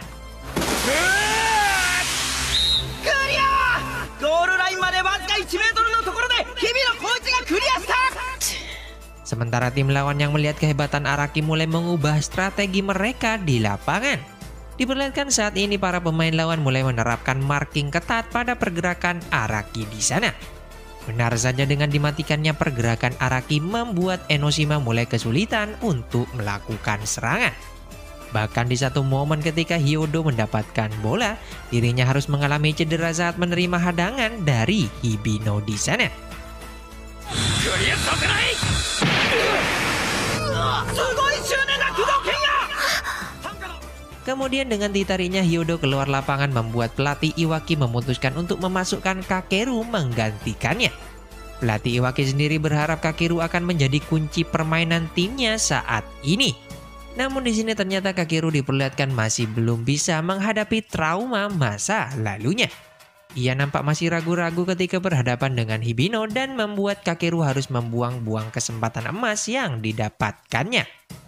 S1: Sementara tim lawan yang melihat kehebatan Araki mulai mengubah strategi mereka di lapangan. Diperlihatkan saat ini para pemain lawan mulai menerapkan marking ketat pada pergerakan Araki di sana. Benar saja dengan dimatikannya pergerakan Araki membuat Enoshima mulai kesulitan untuk melakukan serangan. Bahkan di satu momen ketika Hyodo mendapatkan bola, dirinya harus mengalami cedera saat menerima hadangan dari Hibino di sana. Kemudian dengan ditariknya Hyodo keluar lapangan membuat pelatih Iwaki memutuskan untuk memasukkan Kakeru menggantikannya. Pelatih Iwaki sendiri berharap Kakeru akan menjadi kunci permainan timnya saat ini. Namun di sini ternyata Kakeru diperlihatkan masih belum bisa menghadapi trauma masa lalunya. Ia nampak masih ragu-ragu ketika berhadapan dengan Hibino dan membuat Kakeru harus membuang-buang kesempatan emas yang didapatkannya.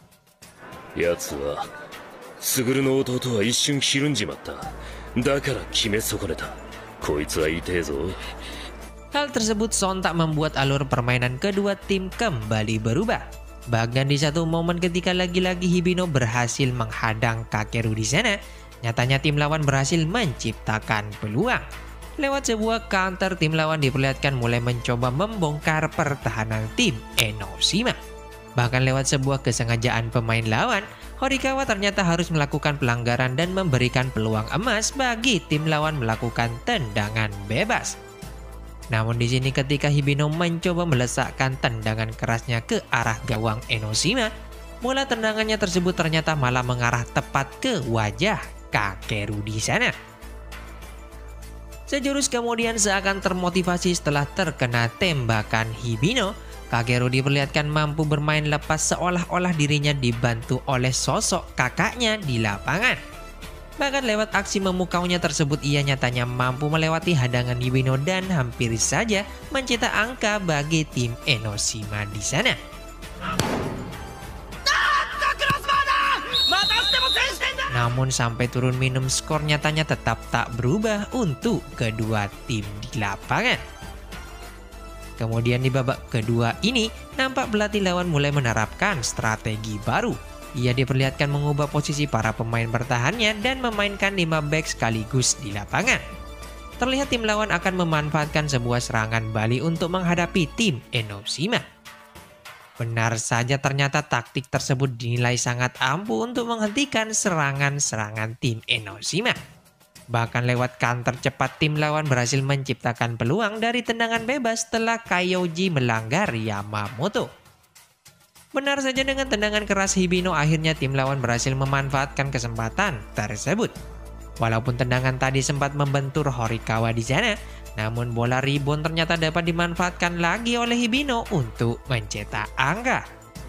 S1: Hal tersebut sontak membuat alur permainan kedua tim kembali berubah. Bahkan di satu momen ketika lagi-lagi Hibino berhasil menghadang Kakeru di sana, nyatanya tim lawan berhasil menciptakan peluang. Lewat sebuah counter, tim lawan diperlihatkan mulai mencoba membongkar pertahanan tim Enoshima. Bahkan lewat sebuah kesengajaan pemain lawan, Horikawa ternyata harus melakukan pelanggaran dan memberikan peluang emas bagi tim lawan melakukan tendangan bebas. Namun di sini ketika Hibino mencoba melesakkan tendangan kerasnya ke arah gawang Enoshima, bola tendangannya tersebut ternyata malah mengarah tepat ke wajah Kakeru di sana. Sejurus kemudian seakan termotivasi setelah terkena tembakan Hibino, Kakeru diperlihatkan mampu bermain lepas seolah-olah dirinya dibantu oleh sosok kakaknya di lapangan. Bahkan lewat aksi memukaunya tersebut ia nyatanya mampu melewati hadangan Hibino dan hampir saja mencetak angka bagi tim Enoshima di sana. Namun sampai turun minum skor nyatanya tetap tak berubah untuk kedua tim di lapangan. Kemudian di babak kedua ini, nampak pelatih lawan mulai menerapkan strategi baru. Ia diperlihatkan mengubah posisi para pemain bertahannya dan memainkan lima back sekaligus di lapangan. Terlihat tim lawan akan memanfaatkan sebuah serangan balik untuk menghadapi tim Enoshima. Benar saja ternyata taktik tersebut dinilai sangat ampuh untuk menghentikan serangan-serangan tim Enoshima. Bahkan lewat counter cepat tim lawan berhasil menciptakan peluang dari tendangan bebas setelah Kyoji melanggar Yamamoto. Benar saja dengan tendangan keras Hibino akhirnya tim lawan berhasil memanfaatkan kesempatan tersebut. Walaupun tendangan tadi sempat membentur Horikawa di sana, namun bola rebound ternyata dapat dimanfaatkan lagi oleh Hibino untuk mencetak angka.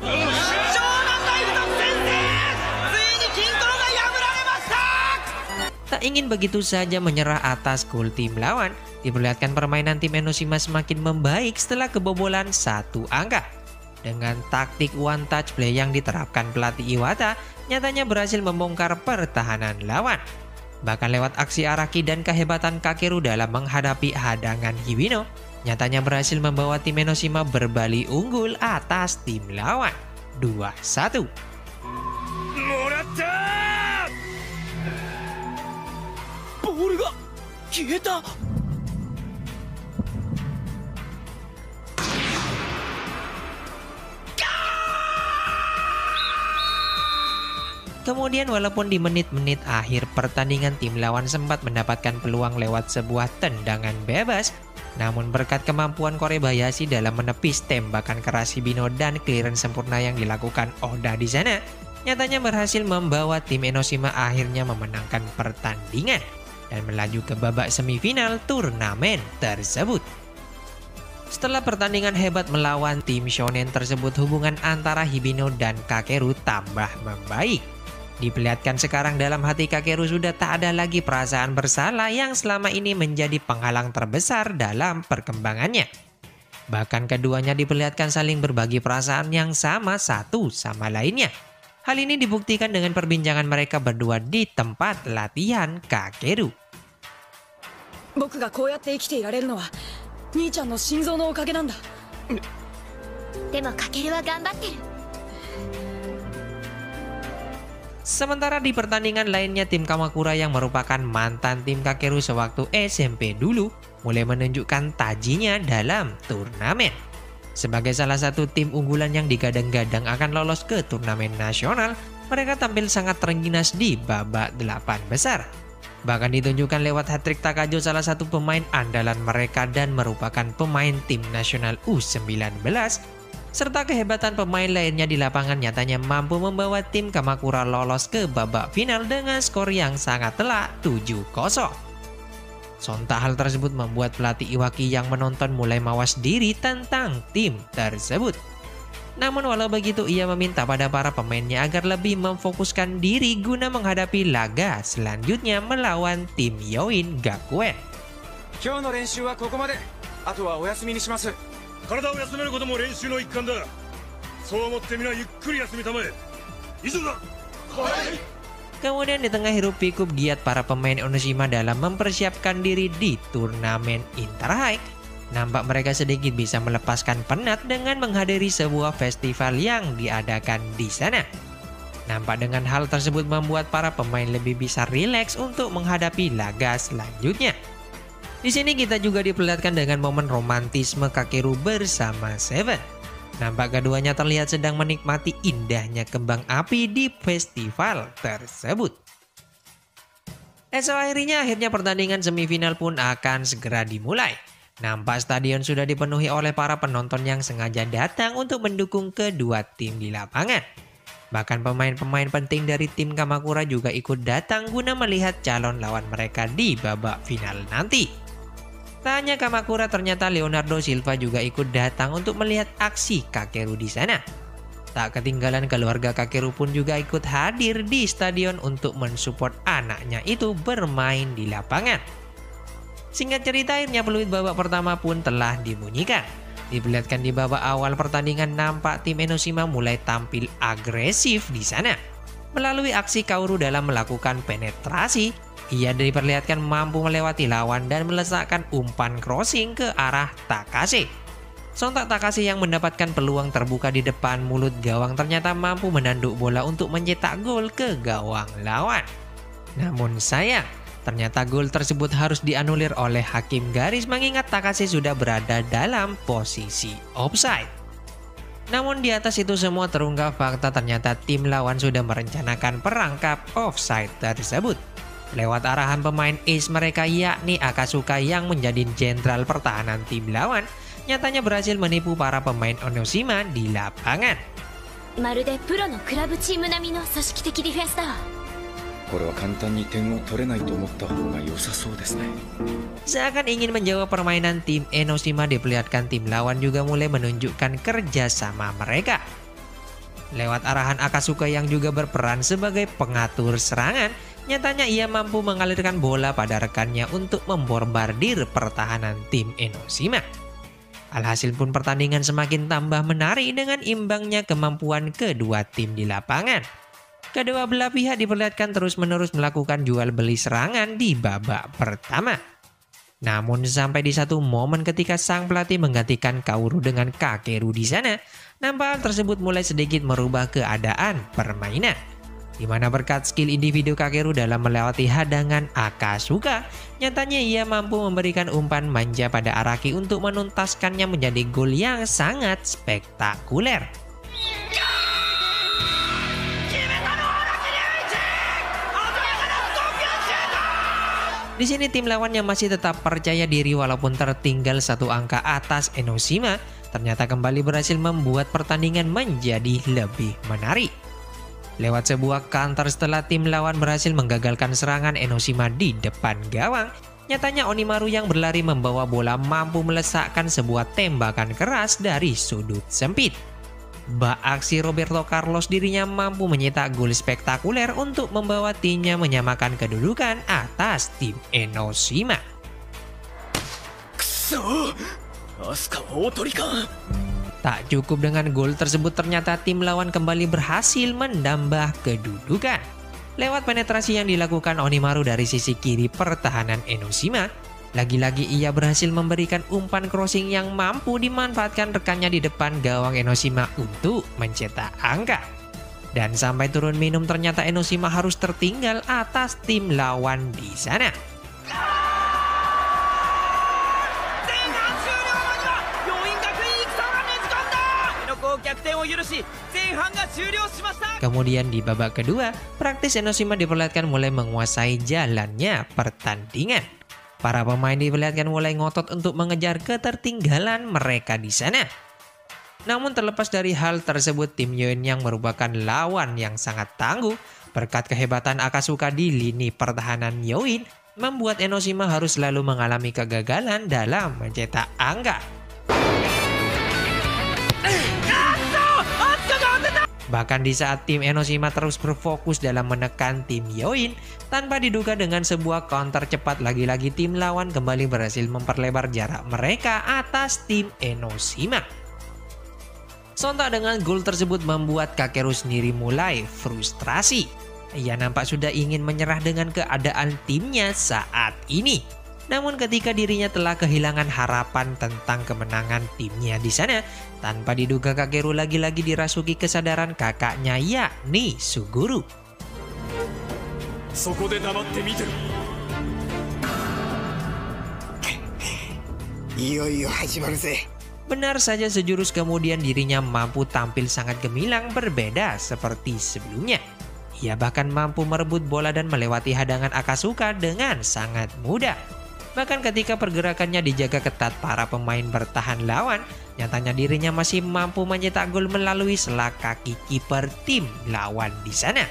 S1: Tak ingin begitu saja menyerah atas gol tim lawan, diperlihatkan permainan tim Enoshima semakin membaik setelah kebobolan satu angka. Dengan taktik one touch play yang diterapkan pelatih Iwata, nyatanya berhasil membongkar pertahanan lawan. Bahkan lewat aksi Araki dan kehebatan Kakeru dalam menghadapi hadangan Hibino, nyatanya berhasil membawa tim Enoshima berbalik unggul atas tim lawan dua satu. Kemudian walaupun di menit-menit akhir pertandingan tim lawan sempat mendapatkan peluang lewat sebuah tendangan bebas, namun berkat kemampuan Korebayashi dalam menepis tembakan keras Hibino dan clearance sempurna yang dilakukan Oda di sana, nyatanya berhasil membawa tim Enoshima akhirnya memenangkan pertandingan dan melaju ke babak semifinal turnamen tersebut. Setelah pertandingan hebat melawan tim shonen tersebut, hubungan antara Hibino dan Kakeru tambah membaik. Diperlihatkan sekarang dalam hati Kakeru sudah tak ada lagi perasaan bersalah yang selama ini menjadi penghalang terbesar dalam perkembangannya. Bahkan keduanya diperlihatkan saling berbagi perasaan yang sama satu sama lainnya. Hal ini dibuktikan dengan perbincangan mereka berdua di tempat latihan Kakeru.
S3: 僕がこうやって生きていられるのは兄ちゃんの心臓のおかげなんだ。
S4: でもカケルは頑張ってる。
S1: Sementara di pertandingan lainnya, tim Kamakura yang merupakan mantan tim Kakeru sewaktu S M P dulu mulai menunjukkan tajinya dalam turnamen. Sebagai salah satu tim unggulan yang digadang-gadang akan lolos ke turnamen nasional, mereka tampil sangat terengginas di babak delapan besar. Bahkan ditunjukkan lewat hat-trick Takajo, salah satu pemain andalan mereka dan merupakan pemain tim nasional U sembilan belas. Serta kehebatan pemain lainnya di lapangan nyatanya mampu membawa tim Kamakura lolos ke babak final dengan skor yang sangat telak tujuh kosong. Sontak hal tersebut membuat pelatih Iwaki yang menonton mulai mawas diri tentang tim tersebut. Namun walau begitu, ia meminta pada para pemainnya agar lebih memfokuskan diri guna menghadapi laga selanjutnya melawan tim Yoin Gakuen.
S8: 今日の練習はここまで。あとはお休みにします。
S7: 体を休めることも練習の一環だ。そう思ってみんなゆっくり休みたまえ。以上だ。はい。
S1: Kemudian di tengah hiruk pikuk giat para pemain Enoshima dalam mempersiapkan diri di turnamen Interhigh, nampak mereka sedikit bisa melepaskan penat dengan menghadiri sebuah festival yang diadakan di sana. Nampak dengan hal tersebut membuat para pemain lebih bisa rileks untuk menghadapi laga selanjutnya. Di sini kita juga diperlihatkan dengan momen romantisme Kakeru bersama Seven. Nampak keduanya terlihat sedang menikmati indahnya kembang api di festival tersebut. Esok harinya akhirnya pertandingan semifinal pun akan segera dimulai. Nampak stadion sudah dipenuhi oleh para penonton yang sengaja datang untuk mendukung kedua tim di lapangan. Bahkan pemain-pemain penting dari tim Kamakura juga ikut datang guna melihat calon lawan mereka di babak final nanti. Tak hanya Kamakura, ternyata Leonardo Silva juga ikut datang untuk melihat aksi Kakeru di sana. Tak ketinggalan keluarga Kakeru pun juga ikut hadir di stadion untuk mensupport anaknya itu bermain di lapangan. Singkat cerita, akhirnya peluit babak pertama pun telah dibunyikan. Diperlihatkan di babak awal pertandingan, nampak tim Enoshima mulai tampil agresif di sana. Melalui aksi Kaoru dalam melakukan penetrasi, ia diperlihatkan mampu melewati lawan dan meletakkan umpan crossing ke arah Takase. Sontak Takase yang mendapatkan peluang terbuka di depan mulut gawang ternyata mampu menanduk bola untuk mencetak gol ke gawang lawan. Namun sayang, ternyata gol tersebut harus dianulir oleh hakim garis mengingat Takase sudah berada dalam posisi offside. Namun di atas itu semua terungkap fakta ternyata tim lawan sudah merencanakan perangkap offside tersebut. Lewat arahan pemain ace mereka yakni Akasuka yang menjadi jenderal pertahanan tim lawan, nyatanya berhasil menipu para pemain Enoshima di lapangan.
S4: まるでプロのクラブチーム並みの組織的ディフェンスだわ。
S6: これは簡単に点を取れないと思った方が良さそうですね。
S1: Seakan ingin menjawab permainan tim Enoshima, diperlihatkan tim lawan juga mulai menunjukkan kerjasama mereka. Lewat arahan Akasuka yang juga berperan sebagai pengatur serangan, nyatanya ia mampu mengalirkan bola pada rekannya untuk membombardir pertahanan tim Enoshima. Alhasil pun pertandingan semakin tambah menarik dengan imbangnya kemampuan kedua tim di lapangan. Kedua belah pihak diperlihatkan terus-menerus melakukan jual beli serangan di babak pertama. Namun sampai di satu momen ketika sang pelatih menggantikan Kaoru dengan Kakeru di sana, nampak hal tersebut mulai sedikit merubah keadaan permainan. Di mana berkat skill individu Kakeru dalam melewati hadangan Akasuka, nyatanya ia mampu memberikan umpan manja pada Araki untuk menuntaskannya menjadi gol yang sangat spektakuler. Di sini tim lawan yang masih tetap percaya diri walaupun tertinggal satu angka atas Enoshima, ternyata kembali berhasil membuat pertandingan menjadi lebih menarik. Lewat sebuah counter setelah tim lawan berhasil menggagalkan serangan Enoshima di depan gawang, nyatanya Onimaru yang berlari membawa bola mampu melesakkan sebuah tembakan keras dari sudut sempit. Bak aksi Roberto Carlos dirinya mampu mencetak gol spektakuler untuk membawa timnya menyamakan kedudukan atas tim Enoshima. Tak cukup dengan gol tersebut, ternyata tim lawan kembali berhasil menambah kedudukan. Lewat penetrasi yang dilakukan Onimaru dari sisi kiri pertahanan Enoshima, lagi-lagi ia berhasil memberikan umpan crossing yang mampu dimanfaatkan rekannya di depan gawang Enoshima untuk mencetak angka. Dan sampai turun minum ternyata Enoshima harus tertinggal atas tim lawan di sana. Kemudian di babak kedua, praktis Enoshima diperlihatkan mulai menguasai jalannya pertandingan. Para pemain diperlihatkan mulai ngotot untuk mengejar ketertinggalan mereka di sana. Namun terlepas dari hal tersebut, tim Yoin yang merupakan lawan yang sangat tangguh berkat kehebatan Akasuka di lini pertahanan Yoin, membuat Enoshima harus selalu mengalami kegagalan dalam mencetak angka. Bahkan di saat tim Enoshima terus berfokus dalam menekan tim Yoin, tanpa diduga dengan sebuah counter cepat lagi-lagi tim lawan kembali berhasil memperlebar jarak mereka atas tim Enoshima. Sontak dengan gol tersebut membuat Kakeru sendiri mulai frustrasi. Ia nampak sudah ingin menyerah dengan keadaan timnya saat ini. Namun ketika dirinya telah kehilangan harapan tentang kemenangan timnya di sana, tanpa diduga Kakeru lagi-lagi dirasuki kesadaran kakaknya yakni Suguru. Benar saja, sejurus kemudian dirinya mampu tampil sangat gemilang berbeda seperti sebelumnya. Ia bahkan mampu merebut bola dan melewati hadangan Akasuka dengan sangat mudah. Bahkan ketika pergerakannya dijaga ketat para pemain bertahan lawan, nyatanya dirinya masih mampu mencetak gol melalui selak kaki kiper tim lawan di sana.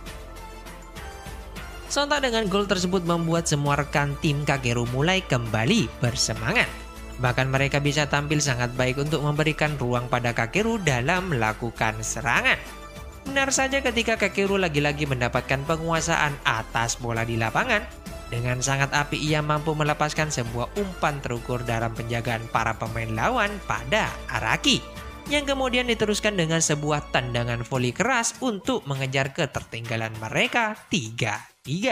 S1: Sontak dengan gol tersebut membuat semua rekan tim Kakeru mulai kembali bersemangat. Bahkan mereka bisa tampil sangat baik untuk memberikan ruang pada Kakeru dalam melakukan serangan. Benar saja ketika Kakeru lagi-lagi mendapatkan penguasaan atas bola di lapangan, dengan sangat apik ia mampu melepaskan sebuah umpan terukur dalam penjagaan para pemain lawan pada Araki, yang kemudian diteruskan dengan sebuah tendangan voli keras untuk mengejar ketertinggalan mereka tiga tiga.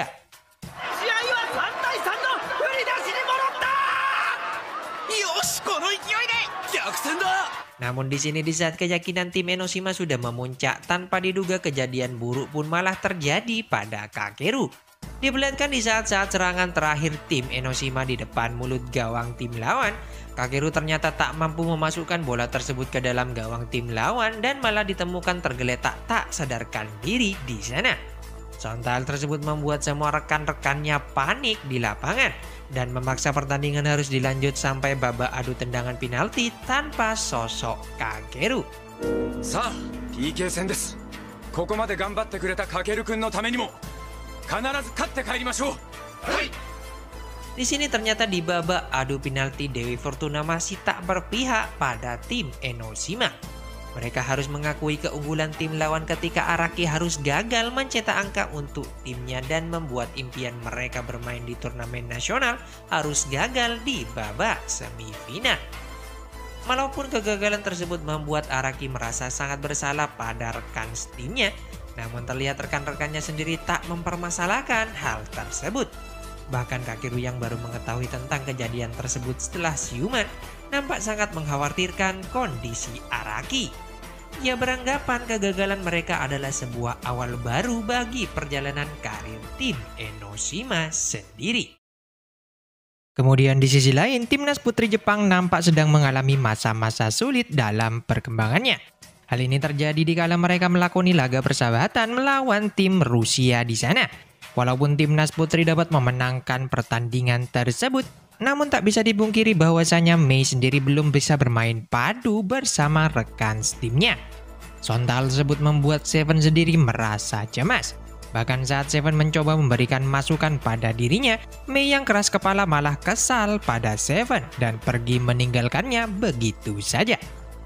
S1: Namun di sini di saat keyakinan tim Enoshima sudah memuncak, tanpa diduga kejadian buruk pun malah terjadi pada Kakeru. Diperlihatkan di saat-saat serangan terakhir tim Enoshima di depan mulut gawang tim lawan, Kakeru ternyata tak mampu memasukkan bola tersebut ke dalam gawang tim lawan dan malah ditemukan tergeletak tak sadarkan diri di sana. Sontak hal tersebut membuat semua rekan-rekannya panik di lapangan dan memaksa pertandingan harus dilanjut sampai babak adu tendangan penalti tanpa sosok Kakeru.
S6: Sa, P K 戦です。ここまで頑張ってくれたカケル君のためにも必ず勝って帰りましょう。はい。
S1: Di sini ternyata di babak adu penalti Dewi Fortuna masih tak berpihak pada tim Enoshima. Mereka harus mengakui keunggulan tim lawan ketika Araki harus gagal mencetak angka untuk timnya dan membuat impian mereka bermain di turnamen nasional harus gagal di babak semifinal. Walaupun kegagalan tersebut membuat Araki merasa sangat bersalah pada rekan timnya, namun terlihat rekan-rekannya sendiri tak mempermasalahkan hal tersebut. Bahkan Kakeru yang baru mengetahui tentang kejadian tersebut setelah siuman nampak sangat mengkhawatirkan kondisi Araki. Ia beranggapan kegagalan mereka adalah sebuah awal baru bagi perjalanan karir tim Enoshima sendiri. Kemudian di sisi lain, timnas putri Jepang nampak sedang mengalami masa-masa sulit dalam perkembangannya. Hal ini terjadi di kala mereka melakoni laga persahabatan melawan tim Rusia di sana. Walaupun timnas putri dapat memenangkan pertandingan tersebut, namun tak bisa dipungkiri bahwasanya Mei sendiri belum bisa bermain padu bersama rekan timnya. Sontak tersebut membuat Seven sendiri merasa cemas. Bahkan saat Seven mencoba memberikan masukan pada dirinya, Mei yang keras kepala malah kesal pada Seven dan pergi meninggalkannya begitu saja.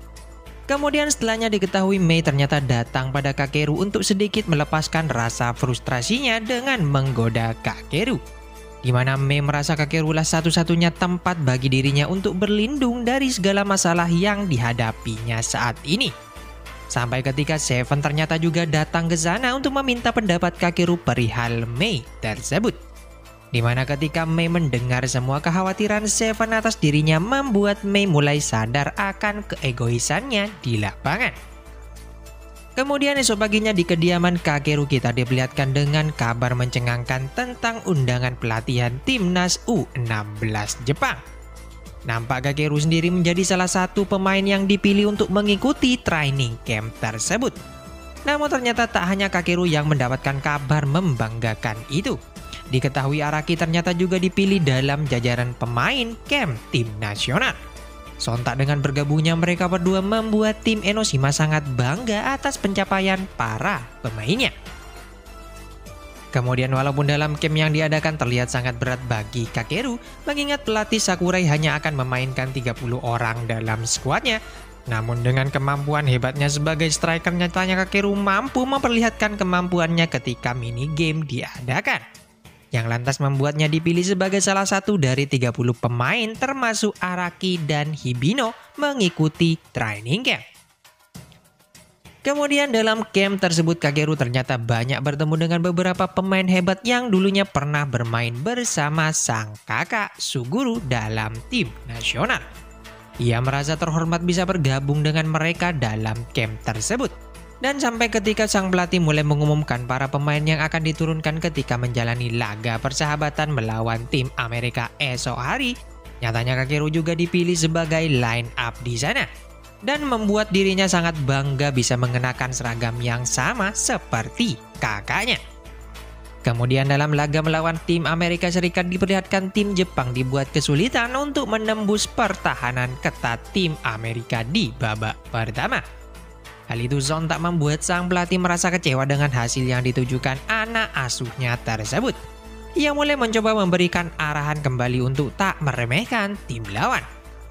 S1: Kemudian setelahnya diketahui Mei ternyata datang pada Kakeru untuk sedikit melepaskan rasa frustrasinya dengan menggoda Kakeru. Di mana Mei merasa Kakeru lah satu-satunya tempat bagi dirinya untuk berlindung dari segala masalah yang dihadapinya saat ini. Sampai ketika Seven ternyata juga datang ke sana untuk meminta pendapat Kakeru perihal Mei tersebut. Di mana ketika Mei mendengar semua kekhawatiran Seven atas dirinya membuat Mei mulai sadar akan keegoisannya di lapangan. Kemudian esok paginya di kediaman Kakeru kita diperlihatkan dengan kabar mencengangkan tentang undangan pelatihan timnas U enam belas Jepang. Nampak Kakeru sendiri menjadi salah satu pemain yang dipilih untuk mengikuti training camp tersebut. Namun ternyata tak hanya Kakeru yang mendapatkan kabar membanggakan itu. Diketahui Araki ternyata juga dipilih dalam jajaran pemain camp tim nasional. Sontak dengan bergabungnya mereka berdua membuat tim Enoshima sangat bangga atas pencapaian para pemainnya. Kemudian walaupun dalam camp yang diadakan terlihat sangat berat bagi Kakeru, mengingat pelatih Sakurai hanya akan memainkan tiga puluh orang dalam skuadnya. Namun dengan kemampuan hebatnya sebagai striker, nyatanya Kakeru mampu memperlihatkan kemampuannya ketika mini game diadakan. Yang lantas membuatnya dipilih sebagai salah satu dari tiga puluh pemain termasuk Araki dan Hibino mengikuti training camp. Kemudian dalam camp tersebut Kakeru ternyata banyak bertemu dengan beberapa pemain hebat yang dulunya pernah bermain bersama sang kakak Suguru dalam tim nasional. Ia merasa terhormat bisa bergabung dengan mereka dalam camp tersebut. Dan sampai ketika sang pelatih mulai mengumumkan para pemain yang akan diturunkan ketika menjalani laga persahabatan melawan tim Amerika esok hari, nyatanya Kakeru juga dipilih sebagai line up di sana. Dan membuat dirinya sangat bangga bisa mengenakan seragam yang sama seperti kakaknya. Kemudian dalam laga melawan tim Amerika Serikat diperlihatkan tim Jepang dibuat kesulitan untuk menembus pertahanan ketat tim Amerika di babak pertama. Hal itu sontak membuat sang pelatih merasa kecewa dengan hasil yang ditujukan anak asuhnya tersebut. Ia mulai mencoba memberikan arahan kembali untuk tak meremehkan tim lawan.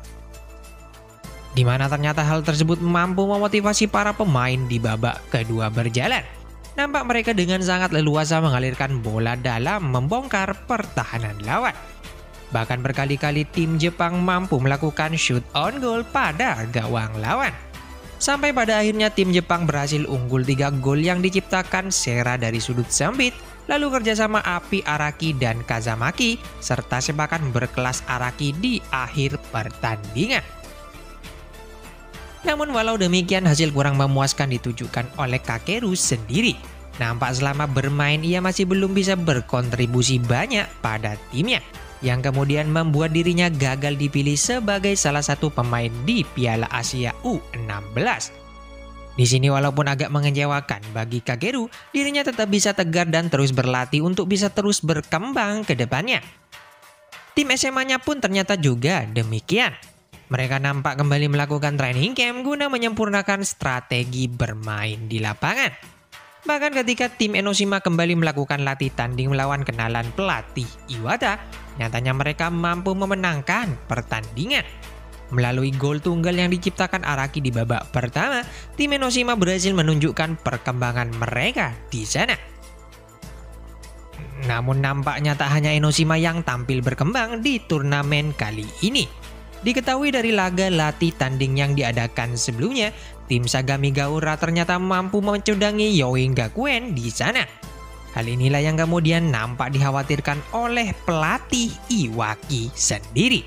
S1: Di mana ternyata hal tersebut mampu memotivasi para pemain di babak kedua berjalan. Nampak mereka dengan sangat leluasa mengalirkan bola dalam membongkar pertahanan lawan. Bahkan berkali-kali tim Jepang mampu melakukan shoot on goal pada gawang lawan. Sampai pada akhirnya tim Jepang berhasil unggul tiga gol yang diciptakan Sera dari sudut sempit, lalu kerjasama api Araki dan Kazamaki, serta sepakan berkelas Araki di akhir pertandingan. Namun walau demikian hasil kurang memuaskan ditujukan oleh Kakeru sendiri. Nampak selama bermain ia masih belum bisa berkontribusi banyak pada timnya. yang kemudian membuat dirinya gagal dipilih sebagai salah satu pemain di Piala Asia U enam belas. Di sini walaupun agak mengecewakan bagi Kakeru, dirinya tetap bisa tegar dan terus berlatih untuk bisa terus berkembang ke depannya. Tim S M A-nya pun ternyata juga demikian. Mereka nampak kembali melakukan training camp guna menyempurnakan strategi bermain di lapangan. Bahkan ketika tim Enoshima kembali melakukan latih tanding melawan kenalan pelatih Iwata, nyatanya mereka mampu memenangkan pertandingan. Melalui gol tunggal yang diciptakan Araki di babak pertama, tim Enoshima berhasil menunjukkan perkembangan mereka di sana. Namun nampaknya tak hanya Enoshima yang tampil berkembang di turnamen kali ini. Diketahui dari laga latih tanding yang diadakan sebelumnya, tim Sagami Gaura ternyata mampu mencudangi Yoin Gakuen di sana. Hal inilah yang kemudian nampak dikhawatirkan oleh pelatih Iwaki sendiri.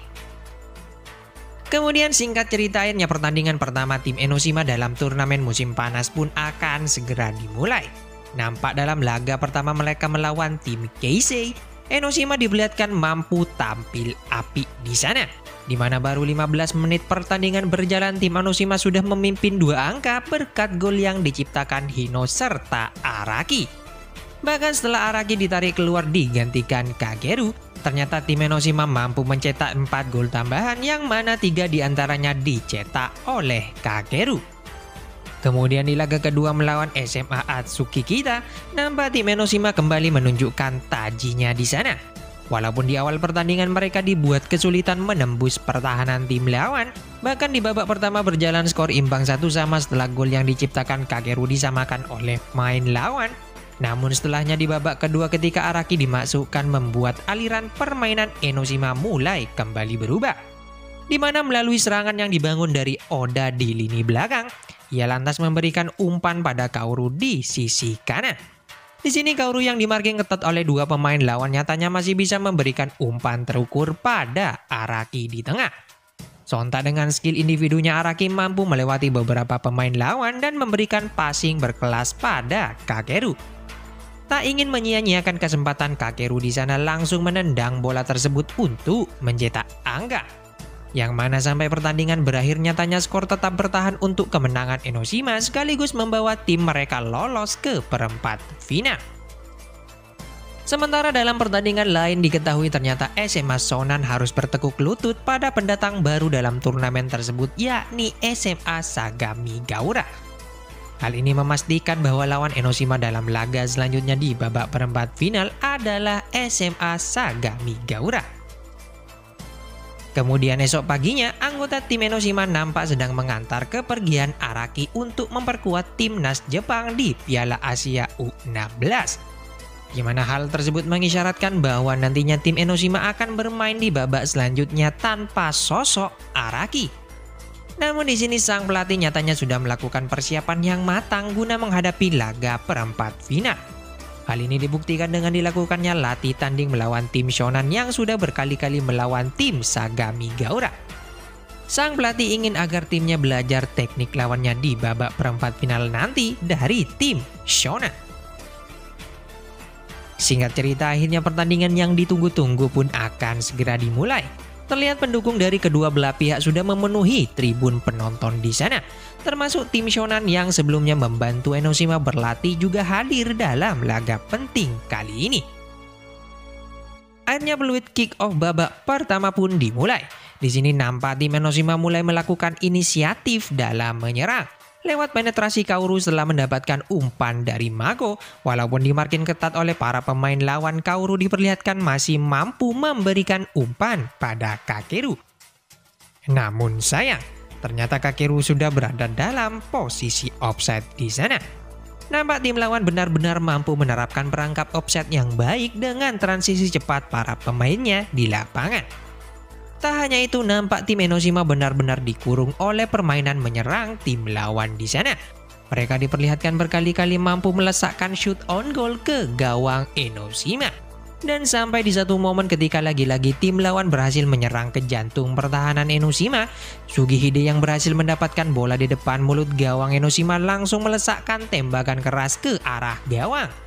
S1: Kemudian singkat cerita, akhirnya pertandingan pertama tim Enoshima dalam turnamen musim panas pun akan segera dimulai. Nampak dalam laga pertama mereka melawan tim Keisei, Enoshima diperlihatkan mampu tampil apik di sana. Di mana baru lima belas menit pertandingan berjalan, tim Enoshima sudah memimpin dua angka berkat gol yang diciptakan Hino serta Araki. Bahkan setelah Araki ditarik keluar digantikan Kakeru, ternyata tim Enoshima mampu mencetak empat gol tambahan yang mana tiga diantaranya dicetak oleh Kakeru. Kemudian di laga kedua melawan S M A Atsuki Kita, nampak tim Enoshima kembali menunjukkan tajinya di sana. Walaupun di awal pertandingan mereka dibuat kesulitan menembus pertahanan tim lawan, bahkan di babak pertama berjalan skor imbang satu sama setelah gol yang diciptakan Kakeru disamakan oleh main lawan. Namun setelahnya di babak kedua ketika Araki dimasukkan membuat aliran permainan Enoshima mulai kembali berubah. Di mana melalui serangan yang dibangun dari Oda di lini belakang, ia lantas memberikan umpan pada Kaoru di sisi kanan. Di sini Kaoru yang dimarking ketat oleh dua pemain lawan nyatanya masih bisa memberikan umpan terukur pada Araki di tengah. Sontak dengan skill individunya Araki mampu melewati beberapa pemain lawan dan memberikan passing berkelas pada Kakeru. Tak ingin menyia-nyiakan kesempatan, Kakeru di sana langsung menendang bola tersebut untuk mencetak angka. Yang mana sampai pertandingan berakhir nyatanya skor tetap bertahan untuk kemenangan Enoshima sekaligus membawa tim mereka lolos ke perempat final. Sementara dalam pertandingan lain diketahui ternyata S M A Shonan harus bertekuk lutut pada pendatang baru dalam turnamen tersebut, yakni S M A Sagami Gaura. Hal ini memastikan bahwa lawan Enoshima dalam laga selanjutnya di babak perempat final adalah S M A Sagami Gaura. Kemudian esok paginya, anggota tim Enoshima nampak sedang mengantar kepergian Araki untuk memperkuat timnas Jepang di Piala Asia U enam belas. Gimana hal tersebut mengisyaratkan bahwa nantinya tim Enoshima akan bermain di babak selanjutnya tanpa sosok Araki. Namun di sini sang pelatih nyatanya sudah melakukan persiapan yang matang guna menghadapi laga perempat final. Hal ini dibuktikan dengan dilakukannya latih tanding melawan tim Shonan yang sudah berkali-kali melawan tim Sagami Gaura. Sang pelatih ingin agar timnya belajar teknik lawannya di babak perempat final nanti dari tim Shonan. Singkat cerita, akhirnya pertandingan yang ditunggu-tunggu pun akan segera dimulai. Terlihat pendukung dari kedua belah pihak sudah memenuhi tribun penonton di sana. Termasuk tim Shonan yang sebelumnya membantu Enoshima berlatih juga hadir dalam laga penting kali ini. Akhirnya peluit kick off babak pertama pun dimulai. Di sini nampak tim Enoshima mulai melakukan inisiatif dalam menyerang. Lewat penetrasi Kaoru setelah mendapatkan umpan dari Mako, walaupun dimarkin ketat oleh para pemain lawan, Kaoru diperlihatkan masih mampu memberikan umpan pada Kakeru. Namun sayang, ternyata Kakeru sudah berada dalam posisi offside di sana. Nampak tim lawan benar-benar mampu menerapkan perangkap offside yang baik dengan transisi cepat para pemainnya di lapangan. Tak hanya itu, nampak tim Enoshima benar-benar dikurung oleh permainan menyerang tim lawan di sana. Mereka diperlihatkan berkali-kali mampu melesakkan shoot on goal ke gawang Enoshima. Dan sampai di satu momen ketika lagi-lagi tim lawan berhasil menyerang ke jantung pertahanan Enoshima, Sugihide yang berhasil mendapatkan bola di depan mulut gawang Enoshima langsung melesakkan tembakan keras ke arah gawang.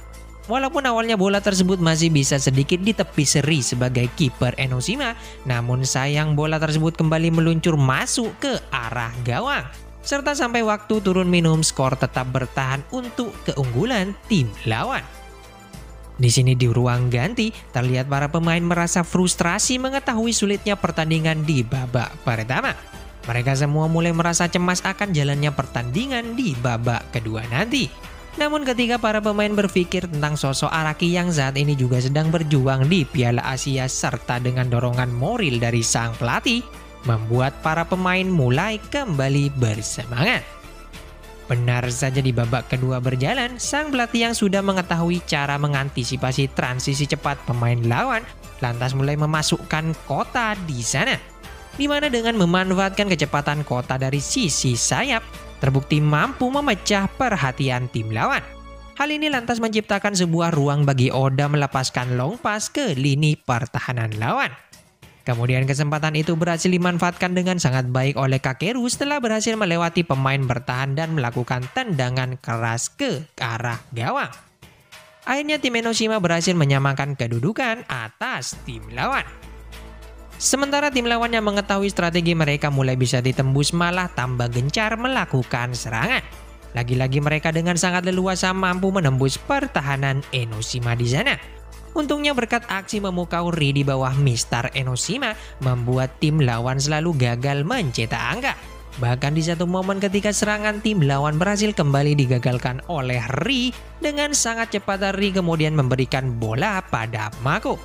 S1: Walaupun awalnya bola tersebut masih bisa sedikit ditepis Ri sebagai kiper Enoshima, namun sayang bola tersebut kembali meluncur masuk ke arah gawang. Serta sampai waktu turun minum, skor tetap bertahan untuk keunggulan tim lawan. Di sini di ruang ganti, terlihat para pemain merasa frustrasi mengetahui sulitnya pertandingan di babak pertama. Mereka semua mulai merasa cemas akan jalannya pertandingan di babak kedua nanti. Namun ketika para pemain berpikir tentang sosok Araki yang saat ini juga sedang berjuang di Piala Asia serta dengan dorongan moral dari sang pelatih, membuat para pemain mulai kembali bersemangat. Benar saja di babak kedua berjalan, sang pelatih yang sudah mengetahui cara mengantisipasi transisi cepat pemain lawan, lantas mulai memasukkan Kota di sana. Di mana dengan memanfaatkan kecepatan Kota dari sisi sayap, terbukti mampu memecah perhatian tim lawan. Hal ini lantas menciptakan sebuah ruang bagi Oda melepaskan long pass ke lini pertahanan lawan. Kemudian kesempatan itu berhasil dimanfaatkan dengan sangat baik oleh Kakeru setelah berhasil melewati pemain bertahan dan melakukan tendangan keras ke arah gawang. Akhirnya tim Enoshima berhasil menyamakan kedudukan atas tim lawan. Sementara tim lawan yang mengetahui strategi mereka mulai bisa ditembus malah tambah gencar melakukan serangan. Lagi-lagi mereka dengan sangat leluasa mampu menembus pertahanan Enoshima di sana. Untungnya berkat aksi memukau Ri di bawah Mister Enoshima membuat tim lawan selalu gagal mencetak angka. Bahkan di satu momen ketika serangan tim lawan berhasil kembali digagalkan oleh Ri, dengan sangat cepat Ri kemudian memberikan bola pada Mako.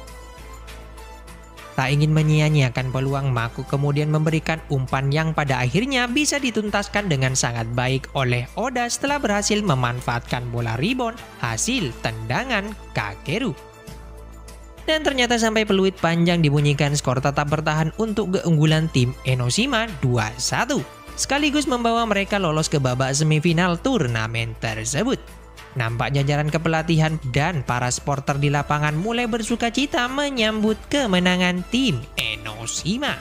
S1: Tak ingin menyia-nyiakan peluang, Mako kemudian memberikan umpan yang pada akhirnya bisa dituntaskan dengan sangat baik oleh Oda setelah berhasil memanfaatkan bola rebound hasil tendangan Kakeru. Dan ternyata sampai peluit panjang dibunyikan, skor tetap bertahan untuk keunggulan tim Enoshima dua satu. Sekaligus membawa mereka lolos ke babak semifinal turnamen tersebut. Nampak jajaran kepelatihan dan para supporter di lapangan mulai bersuka cita menyambut kemenangan tim Enoshima.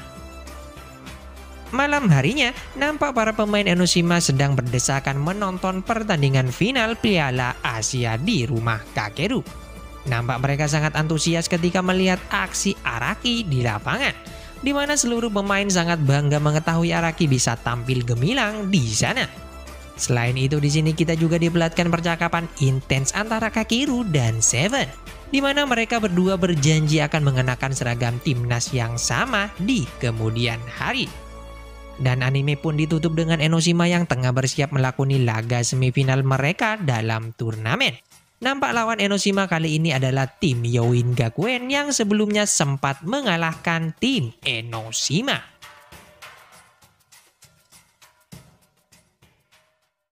S1: Malam harinya, nampak para pemain Enoshima sedang berdesakan menonton pertandingan final Piala Asia di rumah Kakeru. Nampak mereka sangat antusias ketika melihat aksi Araki di lapangan, di mana seluruh pemain sangat bangga mengetahui Araki bisa tampil gemilang di sana. Selain itu, di sini kita juga diperlihatkan percakapan intens antara Kakeru dan Seven, di mana mereka berdua berjanji akan mengenakan seragam timnas yang sama di kemudian hari. Dan anime pun ditutup dengan Enoshima yang tengah bersiap melakoni laga semifinal mereka dalam turnamen. Nampak lawan Enoshima kali ini adalah tim Youin Gakuen yang sebelumnya sempat mengalahkan tim Enoshima.